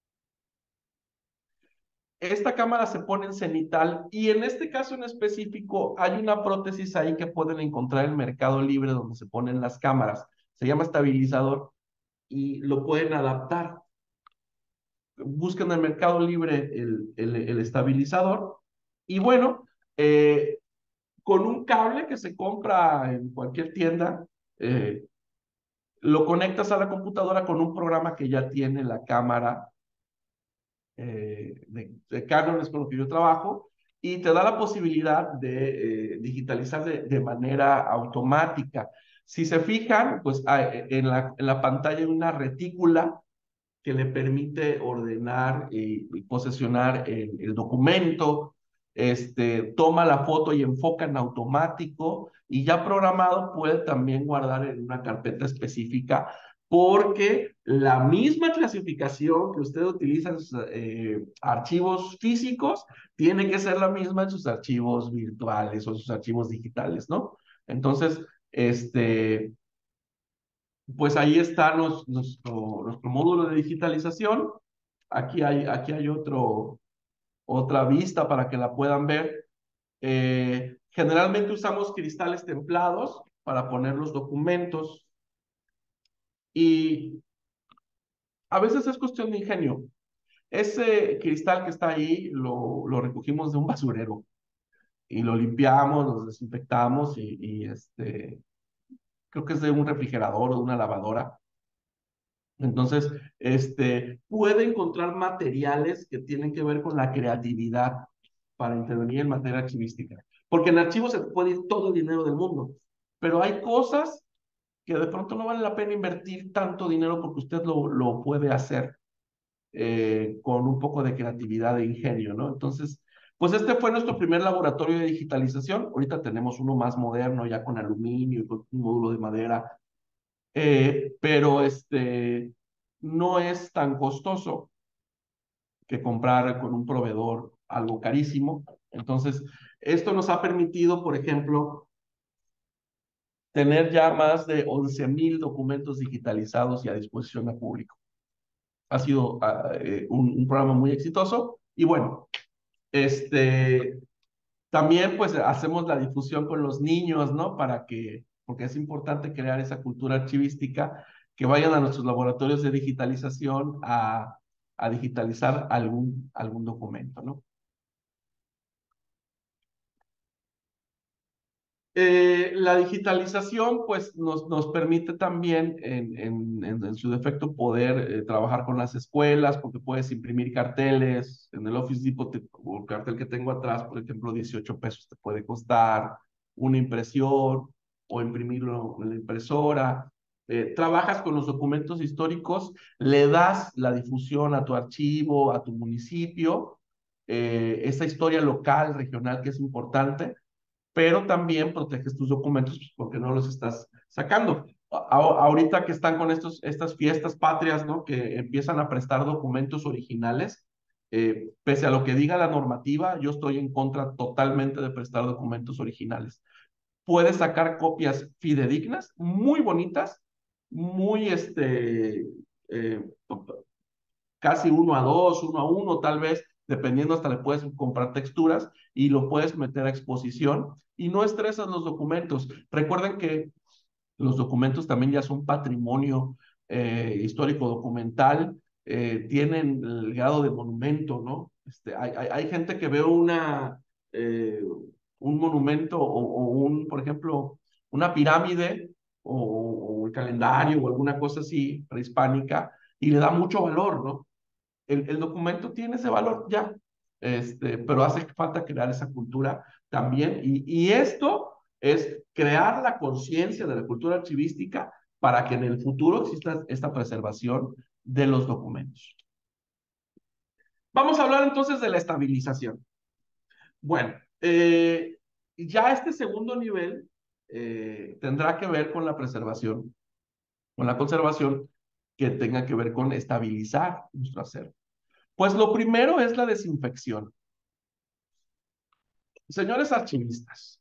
Esta cámara se pone en cenital y en este caso en específico hay una prótesis ahí que pueden encontrar en Mercado Libre donde se ponen las cámaras. Se llama estabilizador y lo pueden adaptar. Busquen en el Mercado Libre el, el, el estabilizador y bueno, eh, con un cable que se compra en cualquier tienda, eh, lo conectas a la computadora con un programa que ya tiene la cámara eh, de, de Canon, es con lo que yo trabajo, y te da la posibilidad de eh, digitalizar de, de manera automática. Si se fijan, pues hay, en, la, en la pantalla hay una retícula que le permite ordenar y, y posesionar el, el documento, este, toma la foto y enfoca en automático y ya programado puede también guardar en una carpeta específica porque la misma clasificación que usted utiliza en sus eh, archivos físicos tiene que ser la misma en sus archivos virtuales o sus archivos digitales, ¿no? Entonces, este, pues ahí está nos, nuestro, nuestro módulo de digitalización. Aquí hay, aquí hay otro, otra vista para que la puedan ver. Eh, generalmente usamos cristales templados para poner los documentos y a veces es cuestión de ingenio. Ese cristal que está ahí lo, lo recogimos de un basurero y lo limpiamos, lo desinfectamos y, y este, creo que es de un refrigerador o de una lavadora. Entonces, este, puede encontrar materiales que tienen que ver con la creatividad para intervenir en materia archivística. Porque en archivos se puede ir todo el dinero del mundo, pero hay cosas que de pronto no vale la pena invertir tanto dinero porque usted lo, lo puede hacer eh, con un poco de creatividad e ingenio, ¿no? Entonces, pues este fue nuestro primer laboratorio de digitalización. Ahorita tenemos uno más moderno, ya con aluminio y con un módulo de madera, eh, pero este no es tan costoso que comprar con un proveedor algo carísimo. Entonces, esto nos ha permitido, por ejemplo, tener ya más de once mil documentos digitalizados y a disposición al público. ha sido uh, eh, un, un programa muy exitoso. Y bueno, este, también pues hacemos la difusión con los niños, ¿no? Para que, porque es importante crear esa cultura archivística, que vayan a nuestros laboratorios de digitalización a, a digitalizar algún, algún documento, ¿no? Eh, la digitalización pues nos, nos permite también en, en, en, en su defecto poder eh, trabajar con las escuelas, porque puedes imprimir carteles. En el Office Depot, te, o el cartel que tengo atrás, por ejemplo, dieciocho pesos te puede costar una impresión o imprimirlo en la impresora. Eh, trabajas con los documentos históricos, le das la difusión a tu archivo, a tu municipio, eh, esa historia local, regional que es importante, pero también proteges tus documentos pues, porque no los estás sacando. A- ahorita que están con estos, estas fiestas patrias, ¿no? Que empiezan a prestar documentos originales, eh, pese a lo que diga la normativa, yo estoy en contra totalmente de prestar documentos originales. Puedes sacar copias fidedignas, muy bonitas, muy, este, eh, casi uno a dos, uno a uno, tal vez, dependiendo, hasta le puedes comprar texturas y lo puedes meter a exposición y no estresas los documentos. Recuerden que los documentos también ya son patrimonio eh, histórico documental, eh, tienen el grado de monumento, ¿no? Este, hay, hay, hay gente que ve una, eh, un monumento o, o, un, por ejemplo, una pirámide o, o el calendario o alguna cosa así prehispánica y le da mucho valor, ¿no? El, el documento tiene ese valor ya, este, pero hace falta crear esa cultura también. Y, y esto es crear la conciencia de la cultura archivística para que en el futuro exista esta preservación de los documentos. Vamos a hablar entonces de la estabilización. Bueno, eh, ya este segundo nivel eh, tendrá que ver con la preservación, con la conservación que tenga que ver con estabilizar nuestro acervo. Pues lo primero es la desinfección. Señores archivistas,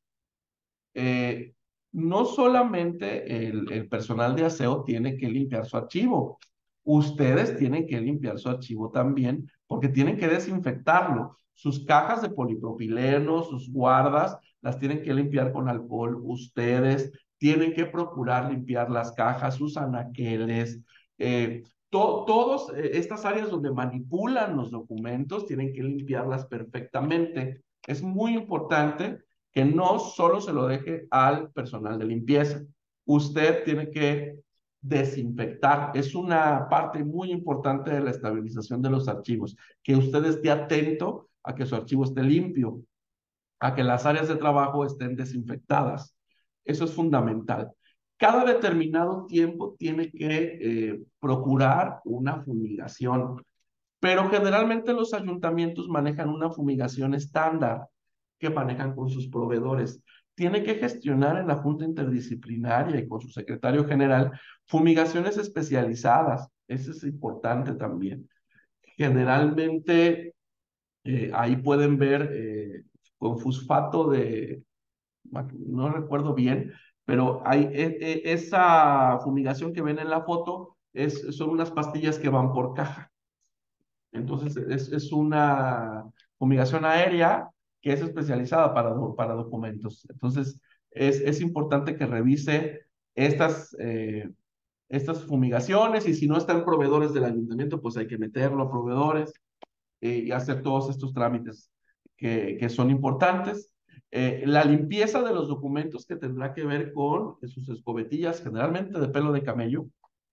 eh, no solamente el, el personal de aseo tiene que limpiar su archivo, ustedes tienen que limpiar su archivo también porque tienen que desinfectarlo. Sus cajas de polipropileno, sus guardas, las tienen que limpiar con alcohol. Ustedes tienen que procurar limpiar las cajas, sus anaqueles, eh, to, todas eh, estas áreas donde manipulan los documentos, tienen que limpiarlas perfectamente. Es muy importante que no solo se lo deje al personal de limpieza. Usted tiene que desinfectar. Es una parte muy importante de la estabilización de los archivos, que usted esté atento a que su archivo esté limpio, a que las áreas de trabajo estén desinfectadas. Eso es fundamental. Cada determinado tiempo tiene que eh, procurar una fumigación, pero generalmente los ayuntamientos manejan una fumigación estándar que manejan con sus proveedores. Tiene que gestionar en la Junta Interdisciplinaria y con su secretario general fumigaciones especializadas. Eso es importante también. Generalmente eh, ahí pueden ver eh, con fosfato de, no recuerdo bien, pero hay e, e, esa fumigación que ven en la foto es, son unas pastillas que van por caja. Entonces, es, es una fumigación aérea que es especializada para, para documentos. Entonces, es, es importante que revise estas, eh, estas fumigaciones y si no están proveedores del ayuntamiento, pues hay que meterlo a proveedores eh, y hacer todos estos trámites que, que son importantes. Eh, la limpieza de los documentos que tendrá que ver con sus escobetillas, generalmente de pelo de camello,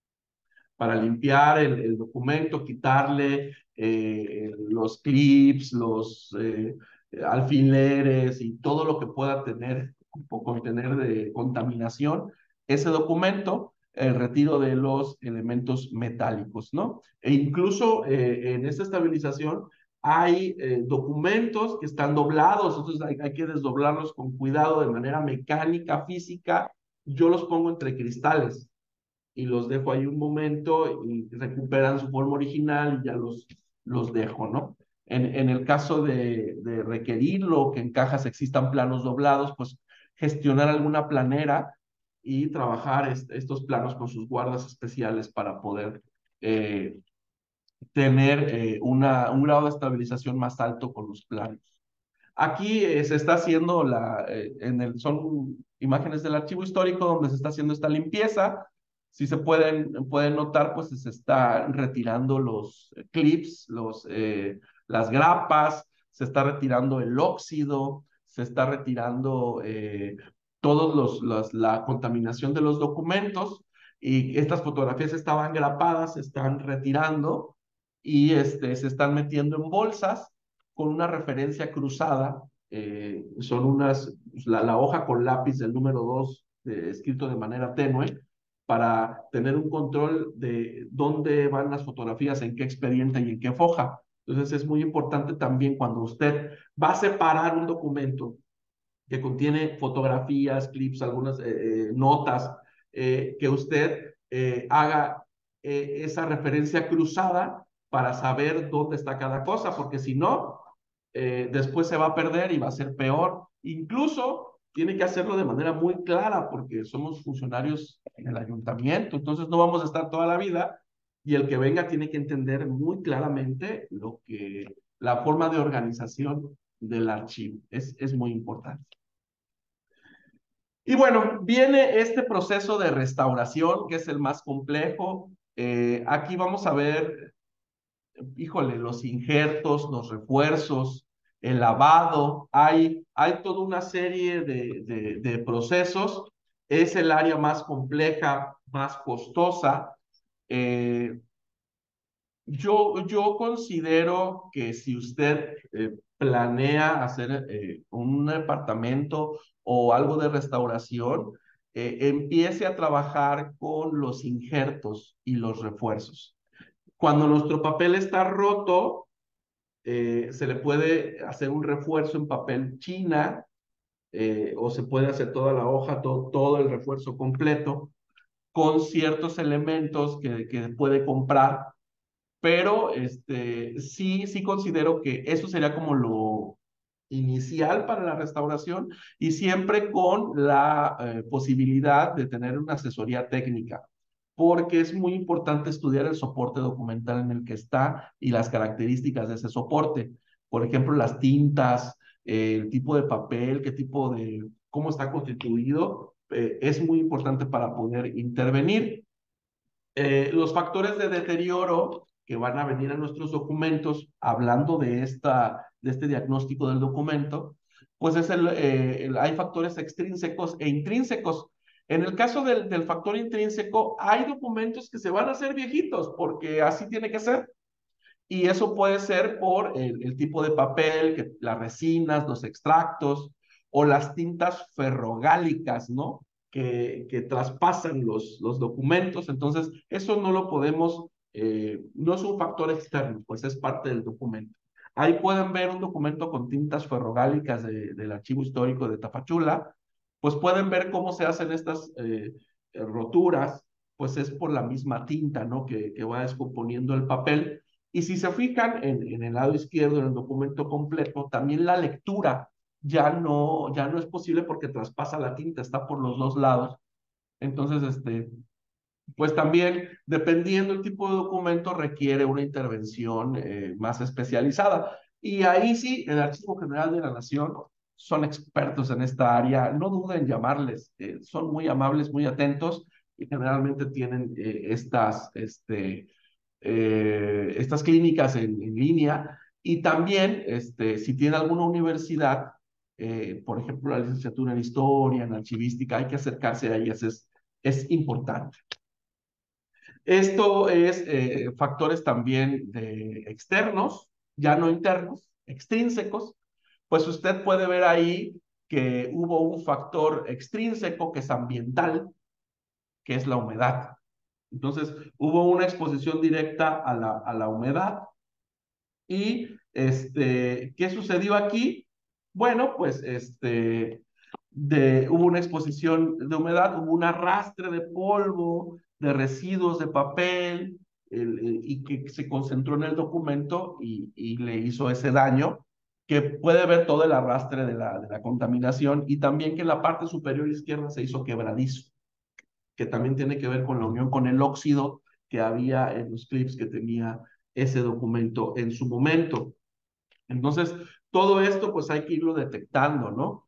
para limpiar el, el documento, quitarle eh, los clips, los eh, alfileres y todo lo que pueda tener o contener de contaminación, ese documento, el retiro de los elementos metálicos, ¿no? E incluso eh, en esta estabilización hay eh, documentos que están doblados, entonces hay, hay que desdoblarlos con cuidado de manera mecánica, física. Yo los pongo entre cristales y los dejo ahí un momento y recuperan su forma original y ya los, los dejo, ¿no? En, en el caso de, de requerirlo, que en cajas existan planos doblados, pues gestionar alguna planera y trabajar est estos planos con sus guardas especiales para poder eh, tener eh, una, un grado de estabilización más alto con los planos. Aquí eh, se está haciendo la, eh, en el, son imágenes del archivo histórico donde se está haciendo esta limpieza. Si se pueden, pueden notar, pues se está retirando los clips, los, eh, las grapas, se está retirando el óxido, se está retirando eh, todos los, los, la contaminación de los documentos, y estas fotografías estaban grapadas, se están retirando y este, se están metiendo en bolsas con una referencia cruzada. Eh, son unas, la, la, hoja con lápiz del número dos, eh, escrito de manera tenue, para tener un control de dónde van las fotografías, en qué expediente y en qué foja. Entonces es muy importante también cuando usted va a separar un documento que contiene fotografías, clips, algunas eh, eh, notas, eh, que usted eh, haga eh, esa referencia cruzada para saber dónde está cada cosa, porque si no, eh, después se va a perder y va a ser peor. Incluso tiene que hacerlo de manera muy clara, porque somos funcionarios en el ayuntamiento, entonces no vamos a estar toda la vida, y el que venga tiene que entender muy claramente lo que, la forma de organización del archivo. Es, es muy importante. Y bueno, viene este proceso de restauración, que es el más complejo. Eh, aquí vamos a ver, híjole, los injertos, los refuerzos, el lavado. Hay, hay toda una serie de, de, de procesos. Es el área más compleja, más costosa. Eh, yo, yo considero que si usted eh, planea hacer eh, un departamento o algo de restauración, eh, empiece a trabajar con los injertos y los refuerzos. Cuando nuestro papel está roto, eh, se le puede hacer un refuerzo en papel china, eh, o se puede hacer toda la hoja, to todo el refuerzo completo, con ciertos elementos que, que puede comprar, pero este, sí, sí considero que eso sería como lo inicial para la restauración, y siempre con la eh, posibilidad de tener una asesoría técnica, porque es muy importante estudiar el soporte documental en el que está y las características de ese soporte. Por ejemplo, las tintas, eh, el tipo de papel, qué tipo de, cómo está constituido, eh, es muy importante para poder intervenir. Eh, los factores de deterioro que van a venir a nuestros documentos, hablando de, esta, de este diagnóstico del documento, pues es el, eh, el, hay factores extrínsecos e intrínsecos. En el caso del, del factor intrínseco, hay documentos que se van a hacer viejitos, porque así tiene que ser. Y eso puede ser por el, el tipo de papel, que, las resinas, los extractos, o las tintas ferrogálicas, ¿no? Que, que traspasan los, los documentos. Entonces, eso no lo podemos, eh, no es un factor externo, pues es parte del documento. Ahí pueden ver un documento con tintas ferrogálicas de, del archivo histórico de Tapachula. Pues pueden ver cómo se hacen estas eh, roturas, pues es por la misma tinta, ¿no? Que, que va descomponiendo el papel. Y si se fijan en, en el lado izquierdo, en el documento completo, también la lectura ya no, ya no es posible porque traspasa la tinta, está por los dos lados. Entonces, este, pues también, dependiendo del tipo de documento, requiere una intervención eh, más especializada. Y ahí sí, el Archivo General de la Nación son expertos en esta área. No duden en llamarles, eh, son muy amables, muy atentos, y generalmente tienen eh, estas, este, eh, estas clínicas en, en, línea. Y también, este, si tiene alguna universidad, eh, por ejemplo, la licenciatura en historia, en archivística, hay que acercarse a ellas, es, es importante. Esto es eh, factores también de externos, ya no internos, extrínsecos. Pues usted puede ver ahí que hubo un factor extrínseco que es ambiental, que es la humedad. Entonces, hubo una exposición directa a la, a la humedad. Y, este, ¿qué sucedió aquí? Bueno, pues, este, de, hubo una exposición de humedad, hubo un arrastre de polvo, de residuos de papel, el, el, y que se concentró en el documento y, y le hizo ese daño, que puede ver todo el arrastre de la, de la contaminación, y también que en la parte superior izquierda se hizo quebradizo, que también tiene que ver con la unión con el óxido que había en los clips que tenía ese documento en su momento. Entonces, todo esto pues hay que irlo detectando, ¿no?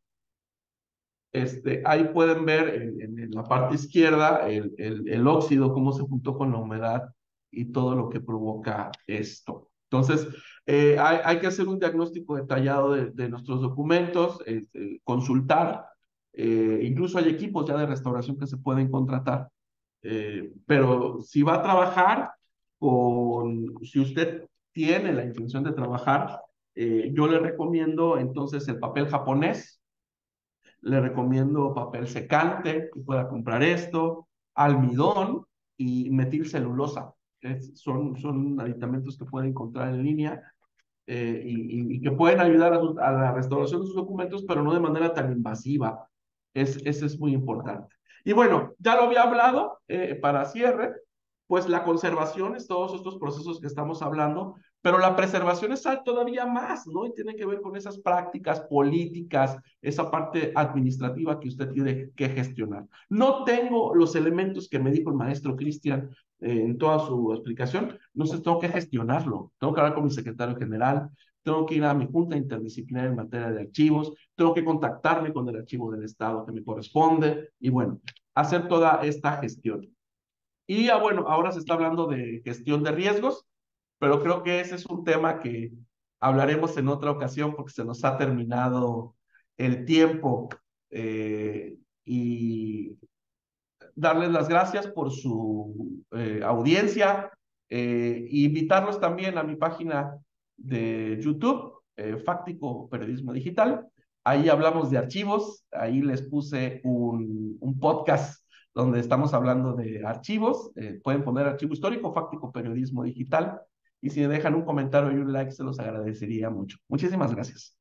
Este, ahí pueden ver en, en, en la parte izquierda el, el, el óxido, cómo se juntó con la humedad y todo lo que provoca esto. Entonces, eh, hay, hay, que hacer un diagnóstico detallado de, de nuestros documentos, este, consultar, eh, incluso hay equipos ya de restauración que se pueden contratar, eh, pero si va a trabajar con, si usted tiene la intención de trabajar, eh, yo le recomiendo entonces el papel japonés. Le recomiendo papel secante, que pueda comprar esto, almidón y metilcelulosa. Es, son, son aditamentos que pueden encontrar en línea eh, y, y, que pueden ayudar a, su, a, la restauración de sus documentos, pero no de manera tan invasiva. Es, eso es muy importante. Y bueno, ya lo había hablado eh, para cierre, pues la conservación es todos estos procesos que estamos hablando, pero la preservación es todavía más, ¿no? Y tiene que ver con esas prácticas políticas, esa parte administrativa que usted tiene que gestionar. No tengo los elementos que me dijo el maestro Cristian eh, en toda su explicación, no sé, tengo que gestionarlo, tengo que hablar con mi secretario general, tengo que ir a mi junta interdisciplinaria en materia de archivos, tengo que contactarme con el archivo del Estado que me corresponde y bueno, hacer toda esta gestión. Y ah, bueno, ahora se está hablando de gestión de riesgos, pero creo que ese es un tema que hablaremos en otra ocasión porque se nos ha terminado el tiempo eh, y darles las gracias por su eh, audiencia eh, e invitarlos también a mi página de YouTube, eh, Fáctico Periodismo Digital. Ahí hablamos de archivos, ahí les puse un, un podcast donde estamos hablando de archivos. Eh, pueden poner archivo histórico, Fáctico Periodismo Digital. Y si me dejan un comentario y un like, se los agradecería mucho. Muchísimas gracias.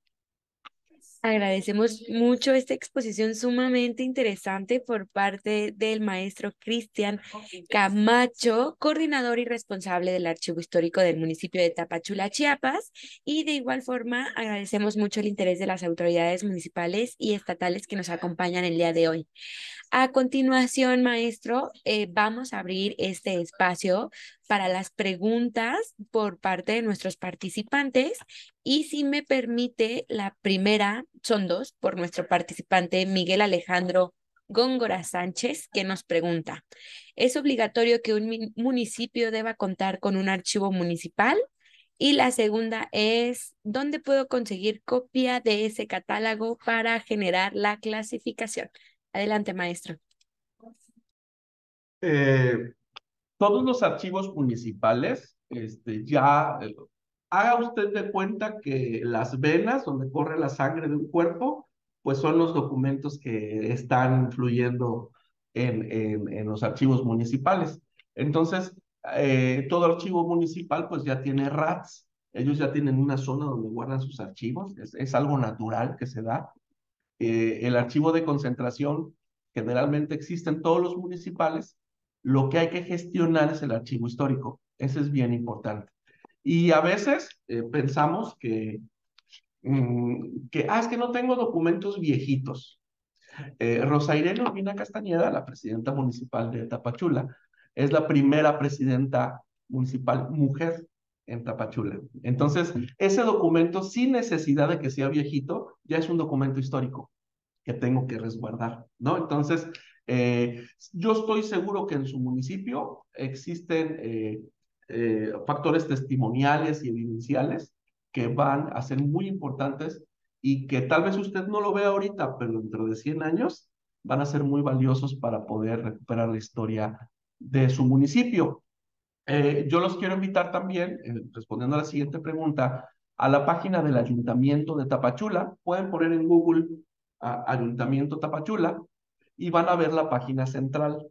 Agradecemos mucho esta exposición sumamente interesante por parte del maestro Cristian Camacho, coordinador y responsable del Archivo Histórico del municipio de Tapachula, Chiapas. Y de igual forma agradecemos mucho el interés de las autoridades municipales y estatales que nos acompañan el día de hoy. A continuación, maestro, eh, vamos a abrir este espacio para las preguntas por parte de nuestros participantes y si me permite, la primera, son dos, por nuestro participante Miguel Alejandro Góngora Sánchez, que nos pregunta, ¿es obligatorio que un municipio deba contar con un archivo municipal? Y la segunda es, ¿dónde puedo conseguir copia de ese catálogo para generar la clasificación? Adelante, maestro. Eh, todos los archivos municipales, este, ya, eh, haga usted de cuenta que las venas donde corre la sangre de un cuerpo, pues son los documentos que están fluyendo en, en, en los archivos municipales. Entonces, eh, todo archivo municipal pues ya tiene R A Ts, ellos ya tienen una zona donde guardan sus archivos, es, es algo natural que se da. Eh, el archivo de concentración generalmente existe en todos los municipales. Lo que hay que gestionar es el archivo histórico. Eso es bien importante. Y a veces eh, pensamos que, mmm, que, ah, es que no tengo documentos viejitos. Eh, Rosa Irene Urbina Castañeda, la presidenta municipal de Tapachula, es la primera presidenta municipal mujer en Tapachula. Entonces, ese documento, sin necesidad de que sea viejito, ya es un documento histórico que tengo que resguardar, ¿no? Entonces, eh, yo estoy seguro que en su municipio existen eh, eh, factores testimoniales y evidenciales que van a ser muy importantes y que tal vez usted no lo vea ahorita, pero dentro de cien años van a ser muy valiosos para poder recuperar la historia de su municipio. Eh, yo los quiero invitar también, eh, respondiendo a la siguiente pregunta, a la página del Ayuntamiento de Tapachula. Pueden poner en Google a, Ayuntamiento Tapachula y van a ver la página central.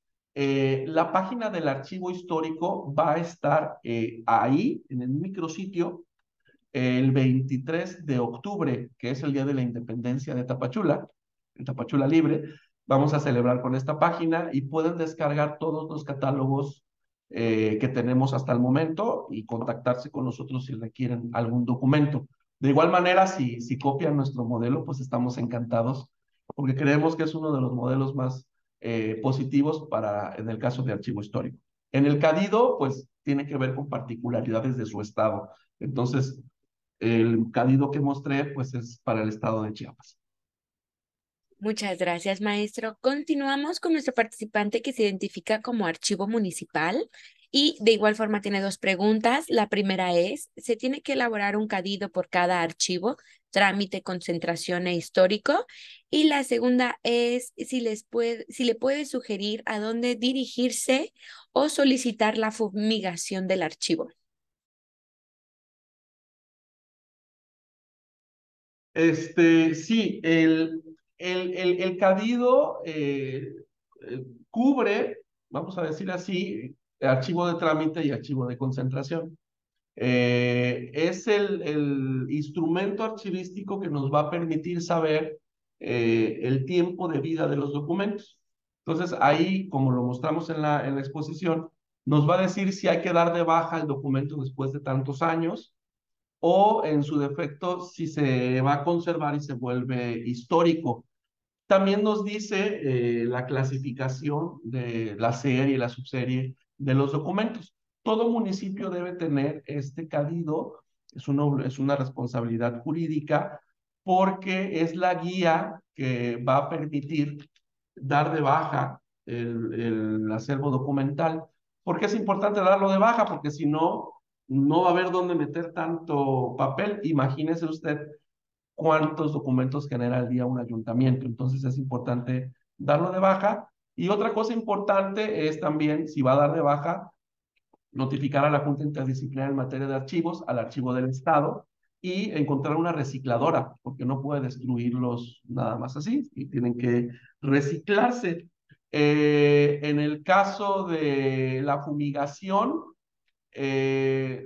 Eh, la página del archivo histórico va a estar eh, ahí, en el micrositio, el veintitrés de octubre, que es el día de la independencia de Tapachula, en Tapachula Libre. Vamos a celebrar con esta página y pueden descargar todos los catálogos eh, que tenemos hasta el momento y contactarse con nosotros si requieren algún documento. De igual manera, si, si copian nuestro modelo, pues estamos encantados, porque creemos que es uno de los modelos más eh, positivos para, en el caso de archivo histórico. En el cadido, pues tiene que ver con particularidades de su estado. Entonces, el cadido que mostré, pues es para el estado de Chiapas. Muchas gracias, maestro. Continuamos con nuestro participante que se identifica como archivo municipal y de igual forma tiene dos preguntas. La primera es, ¿se tiene que elaborar un cadido por cada archivo, trámite, concentración e histórico? Y la segunda es si les puede, si le puede sugerir a dónde dirigirse o solicitar la fumigación del archivo. Este, sí, el, el, el, el cadido eh, eh, cubre, vamos a decir así, archivo de trámite y archivo de concentración. Eh, es el, el instrumento archivístico que nos va a permitir saber eh, el tiempo de vida de los documentos. Entonces, ahí, como lo mostramos en la, en la exposición, nos va a decir si hay que dar de baja el documento después de tantos años o, en su defecto, si se va a conservar y se vuelve histórico. También nos dice eh, la clasificación de la serie y la subserie de los documentos. Todo municipio debe tener este cadido, es una, es una responsabilidad jurídica, porque es la guía que va a permitir dar de baja el, el acervo documental. ¿Por qué es importante darlo de baja? Porque si no, no va a haber dónde meter tanto papel. Imagínese usted cuántos documentos genera al día un ayuntamiento. Entonces es importante darlo de baja. Y otra cosa importante es también, si va a dar de baja, notificar a la Junta Interdisciplinaria en materia de archivos, al archivo del Estado, y encontrar una recicladora, porque no puede destruirlos nada más así, y tienen que reciclarse. Eh, en el caso de la fumigación, eh,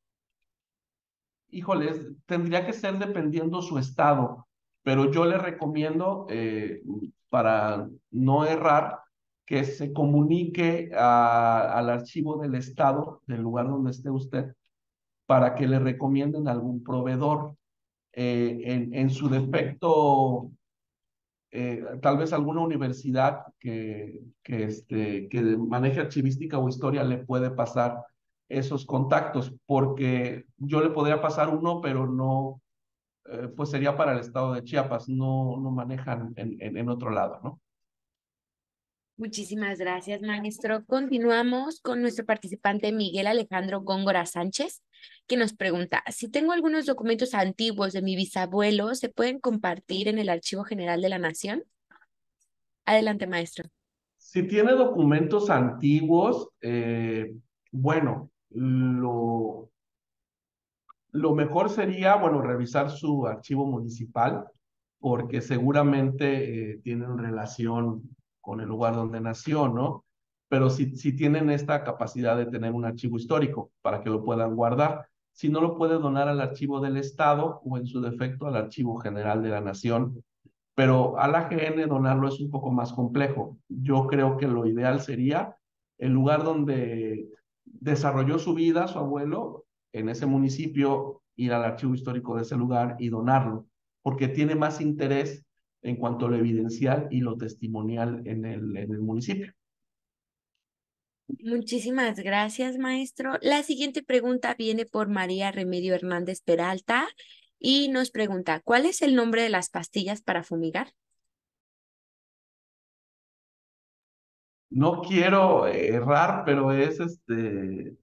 híjoles, tendría que ser dependiendo su estado, pero yo le recomiendo, eh, para no errar, que se comunique a, al archivo del estado, del lugar donde esté usted, para que le recomienden algún proveedor. Eh, en, en su defecto, eh, tal vez alguna universidad que, que, este, que maneje archivística o historia le puede pasar esos contactos, porque yo le podría pasar uno, pero no, eh, pues sería para el estado de Chiapas, no, no manejan en, en, en otro lado, ¿no? Muchísimas gracias, maestro. Continuamos con nuestro participante Miguel Alejandro Góngora Sánchez, que nos pregunta, si tengo algunos documentos antiguos de mi bisabuelo, ¿se pueden compartir en el Archivo General de la Nación? Adelante, maestro. Si tiene documentos antiguos, eh, bueno, lo, lo mejor sería, bueno, revisar su archivo municipal, porque seguramente eh, tienen relación con el lugar donde nació, ¿no? Pero si, si tienen esta capacidad de tener un archivo histórico para que lo puedan guardar. Si no, lo puede donar al archivo del Estado o, en su defecto, al Archivo General de la Nación. Pero a la G N donarlo es un poco más complejo. Yo creo que lo ideal sería el lugar donde desarrolló su vida su abuelo, en ese municipio, ir al archivo histórico de ese lugar y donarlo, porque tiene más interés en cuanto a lo evidencial y lo testimonial en el, en el municipio. Muchísimas gracias, maestro. La siguiente pregunta viene por María Remedio Hernández Peralta y nos pregunta, ¿cuál es el nombre de las pastillas para fumigar? No quiero errar, pero es este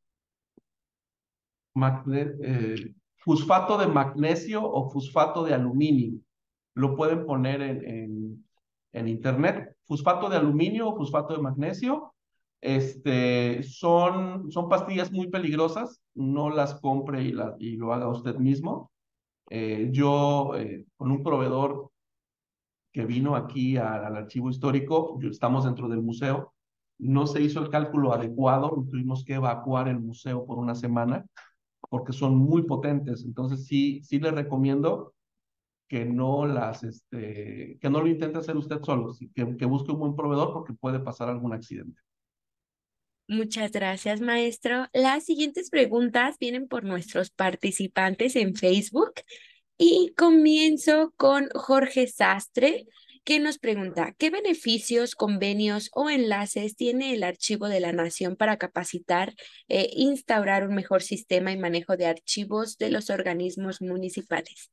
magne- eh, fosfato de magnesio o fosfato de aluminio. Lo pueden poner en, en, en internet. Fosfato de aluminio o fosfato de magnesio. Este, son, son pastillas muy peligrosas. No las compre y, la, y lo haga usted mismo. Eh, yo, eh, con un proveedor que vino aquí a, al archivo histórico, yo, estamos dentro del museo, no se hizo el cálculo adecuado, tuvimos que evacuar el museo por una semana porque son muy potentes. Entonces sí, sí les recomiendo que no las, este, que no lo intente hacer usted solo, que, que busque un buen proveedor porque puede pasar algún accidente. Muchas gracias, maestro. Las siguientes preguntas vienen por nuestros participantes en Facebook y comienzo con Jorge Sastre, que nos pregunta, ¿qué beneficios, convenios o enlaces tiene el Archivo de la Nación para capacitar e instaurar un mejor sistema y manejo de archivos de los organismos municipales?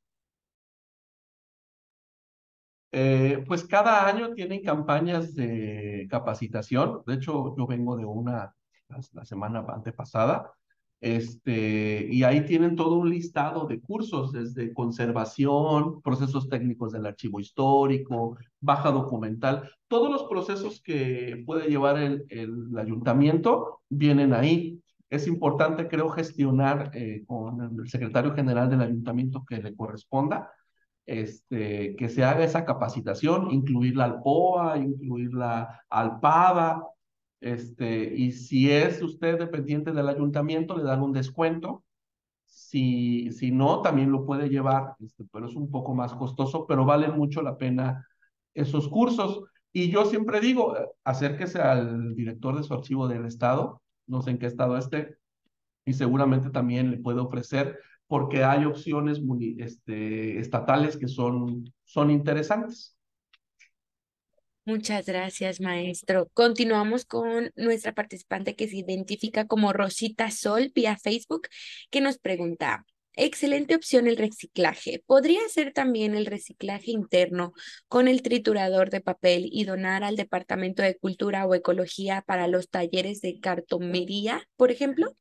Eh, pues cada año tienen campañas de capacitación. De hecho, yo vengo de una la, la semana antepasada, este, y ahí tienen todo un listado de cursos, desde conservación, procesos técnicos del archivo histórico, baja documental, todos los procesos que puede llevar el, el ayuntamiento vienen ahí. Es importante, creo, gestionar eh, con el secretario general del ayuntamiento que le corresponda, este, que se haga esa capacitación, incluirla al P O A, incluirla al P A D A, este, y si es usted dependiente del ayuntamiento, le dan un descuento. Si, si no, también lo puede llevar, este, pero es un poco más costoso, pero valen mucho la pena esos cursos. Y yo siempre digo, eh, acérquese al director de su archivo del estado, no sé en qué estado esté, y seguramente también le puede ofrecer, porque hay opciones muy, este, estatales que son, son interesantes. Muchas gracias, maestro. Continuamos con nuestra participante que se identifica como Rosita Sol vía Facebook, que nos pregunta, excelente opción el reciclaje. ¿Podría ser también el reciclaje interno con el triturador de papel y donar al Departamento de Cultura o Ecología para los talleres de cartonería, por ejemplo?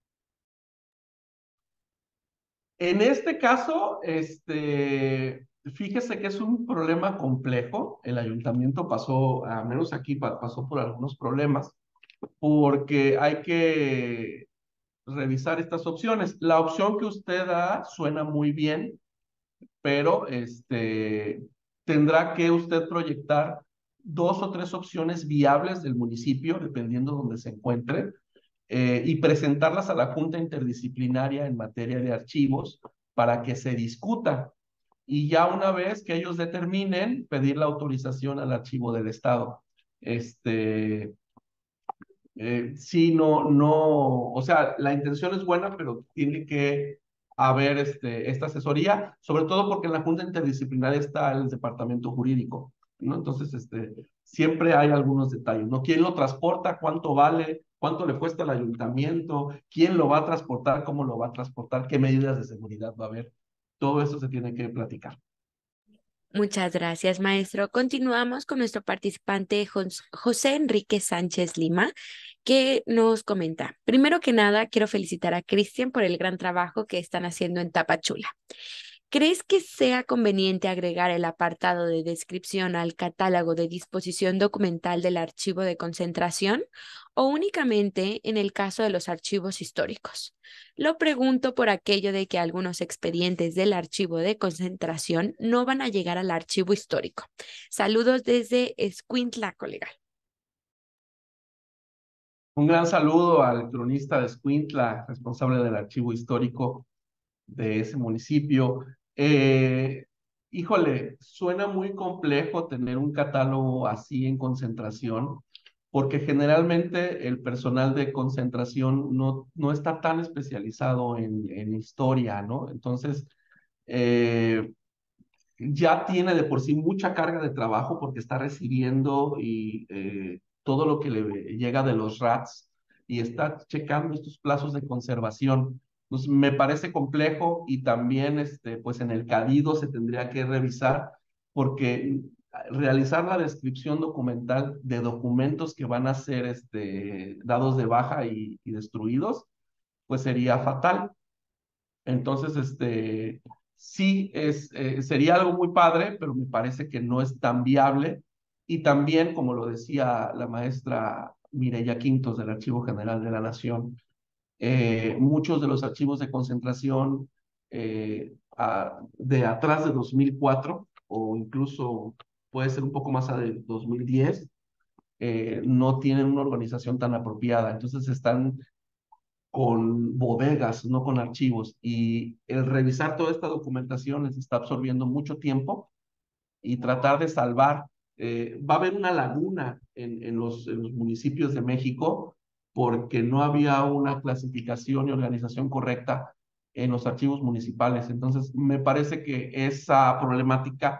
En este caso, este, fíjese que es un problema complejo. El ayuntamiento pasó, al menos aquí pa- pasó por algunos problemas, porque hay que revisar estas opciones. La opción que usted da suena muy bien, pero este, tendrá que usted proyectar dos o tres opciones viables del municipio, dependiendo donde se encuentre, eh, y presentarlas a la Junta Interdisciplinaria en materia de archivos para que se discuta. Y ya una vez que ellos determinen, pedir la autorización al archivo del Estado. Este, eh, sí, no, no, o sea, la intención es buena, pero tiene que haber este, esta asesoría, sobre todo porque en la Junta Interdisciplinaria está el departamento jurídico, ¿no? Entonces, este, siempre hay algunos detalles, ¿no? ¿Quién lo transporta? ¿Cuánto vale? ¿Cuánto le cuesta al ayuntamiento? ¿Quién lo va a transportar? ¿Cómo lo va a transportar? ¿Qué medidas de seguridad va a haber? Todo eso se tiene que platicar. Muchas gracias, maestro. Continuamos con nuestro participante Jos- José Enrique Sánchez Lima, que nos comenta. Primero que nada, quiero felicitar a Cristian por el gran trabajo que están haciendo en Tapachula. ¿Crees que sea conveniente agregar el apartado de descripción al catálogo de disposición documental del archivo de concentración o únicamente en el caso de los archivos históricos? Lo pregunto por aquello de que algunos expedientes del archivo de concentración no van a llegar al archivo histórico. Saludos desde Escuintla, colega. Un gran saludo al cronista de Escuintla, responsable del archivo histórico de ese municipio. Eh, híjole, suena muy complejo tener un catálogo así en concentración, porque generalmente el personal de concentración no, no está tan especializado en, en historia, ¿no? Entonces, eh, ya tiene de por sí mucha carga de trabajo porque está recibiendo y eh, todo lo que le llega de los RATs y está checando estos plazos de conservación. Pues me parece complejo y también este, pues en el CADIDO se tendría que revisar porque realizar la descripción documental de documentos que van a ser este, dados de baja y, y destruidos, pues sería fatal. Entonces, este, sí, es, eh, sería algo muy padre, pero me parece que no es tan viable. Y también, como lo decía la maestra Mireya Quintos del Archivo General de la Nación, eh, muchos de los archivos de concentración eh, a, de atrás de dos mil cuatro o incluso puede ser un poco más de dos mil diez, eh, no tienen una organización tan apropiada. Entonces están con bodegas, no con archivos. Y el revisar toda esta documentación les está absorbiendo mucho tiempo y tratar de salvar. Eh, va a haber una laguna en, en, los, en los municipios de México porque no había una clasificación y organización correcta en los archivos municipales. Entonces, me parece que esa problemática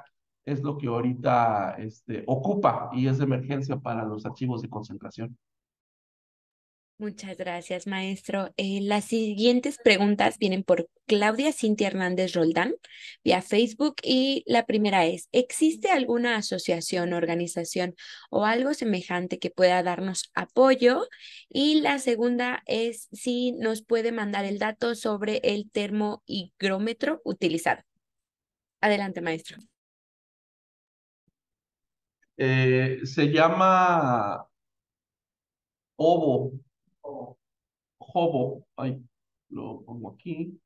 es lo que ahorita este, ocupa y es de emergencia para los archivos de concentración. Muchas gracias, maestro. Eh, las siguientes preguntas vienen por Claudia Cintia Hernández Roldán vía Facebook y la primera es, ¿existe alguna asociación, organización o algo semejante que pueda darnos apoyo? Y la segunda es si nos puede mandar el dato sobre el termohigrómetro utilizado. Adelante, maestro. Eh, se llama Ovo, Hobo, ay, lo pongo aquí.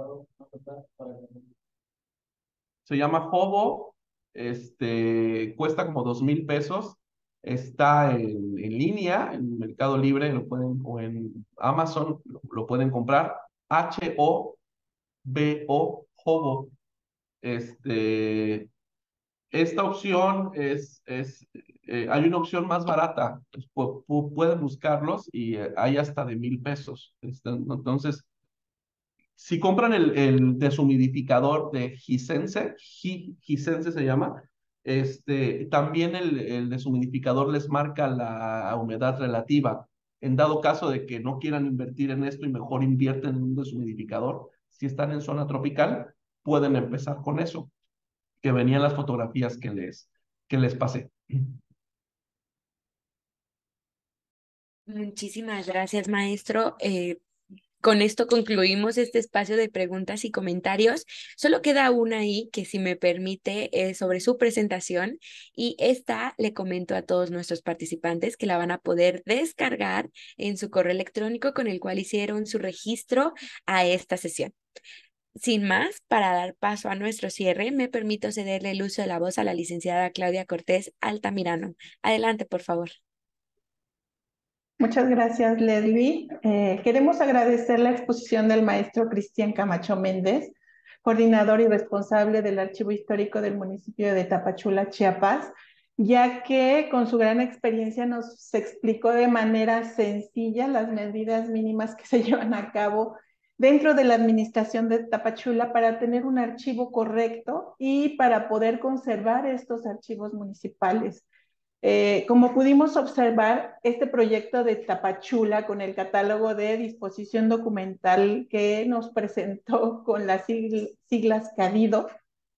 Se llama Hobo, este, cuesta como dos mil pesos, está en, en línea, en Mercado Libre, lo pueden, o en Amazon, lo, lo pueden comprar, H O B O, Hobo. Este, esta opción es, es eh, hay una opción más barata, pues, pu- pu- pueden buscarlos y eh, hay hasta de mil pesos. Este, entonces, si compran el, el deshumidificador de Hisense, Hi- Hisense se llama, este, también el, el deshumidificador les marca la humedad relativa. En dado caso de que no quieran invertir en esto y mejor invierten en un deshumidificador, si están en zona tropical, pueden empezar con eso, que venían las fotografías que les, que les pasé. Muchísimas gracias, maestro. Eh, Con esto concluimos este espacio de preguntas y comentarios. Solo queda una ahí que, si me permite, es sobre su presentación, y esta le comento a todos nuestros participantes que la van a poder descargar en su correo electrónico con el cual hicieron su registro a esta sesión. Sin más, para dar paso a nuestro cierre, me permito cederle el uso de la voz a la licenciada Claudia Cortés Altamirano. Adelante, por favor. Muchas gracias, Leslie. Eh, queremos agradecer la exposición del maestro Cristian Camacho Méndez, coordinador y responsable del Archivo Histórico del municipio de Tapachula, Chiapas, ya que con su gran experiencia nos explicó de manera sencilla las medidas mínimas que se llevan a cabo dentro de la administración de Tapachula para tener un archivo correcto y para poder conservar estos archivos municipales. Eh, como pudimos observar, este proyecto de Tapachula con el catálogo de disposición documental que nos presentó con las siglas CADIDO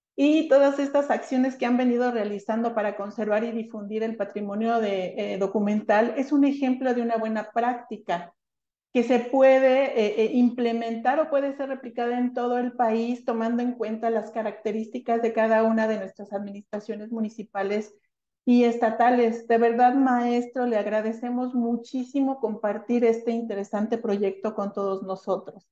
y todas estas acciones que han venido realizando para conservar y difundir el patrimonio de, eh, documental es un ejemplo de una buena práctica que se puede eh, eh, implementar o puede ser replicada en todo el país, tomando en cuenta las características de cada una de nuestras administraciones municipales y estatales. De verdad, maestro, le agradecemos muchísimo compartir este interesante proyecto con todos nosotros.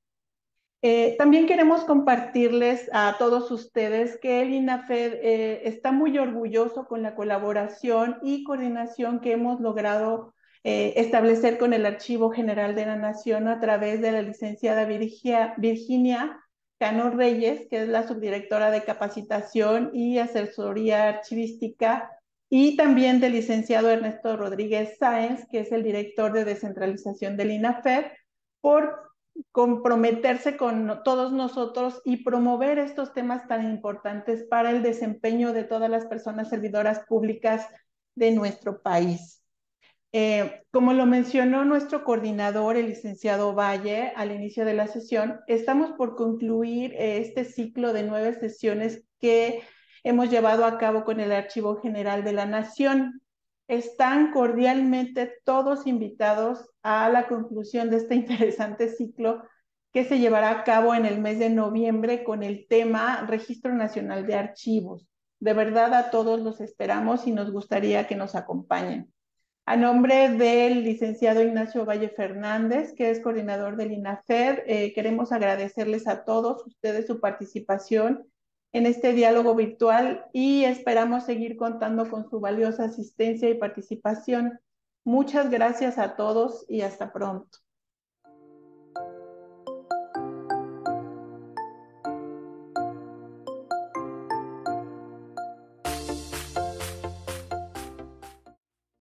Eh, también queremos compartirles a todos ustedes que el INAFED eh, está muy orgulloso con la colaboración y coordinación que hemos logrado eh, establecer con el Archivo General de la Nación a través de la licenciada Virgia, Virginia Cano Reyes, que es la subdirectora de capacitación y asesoría archivística, y también del licenciado Ernesto Rodríguez Sáenz, que es el director de descentralización del INAFED, por comprometerse con todos nosotros y promover estos temas tan importantes para el desempeño de todas las personas servidoras públicas de nuestro país. Eh, como lo mencionó nuestro coordinador, el licenciado Valle, al inicio de la sesión, estamos por concluir eh, este ciclo de nueve sesiones que hemos llevado a cabo con el Archivo General de la Nación. Están cordialmente todos invitados a la conclusión de este interesante ciclo que se llevará a cabo en el mes de noviembre con el tema Registro Nacional de Archivos. De verdad, a todos los esperamos y nos gustaría que nos acompañen. A nombre del licenciado Ignacio Valle Fernández, que es coordinador del INAFED, eh, queremos agradecerles a todos ustedes su participación en este diálogo virtual y esperamos seguir contando con su valiosa asistencia y participación. Muchas gracias a todos y hasta pronto.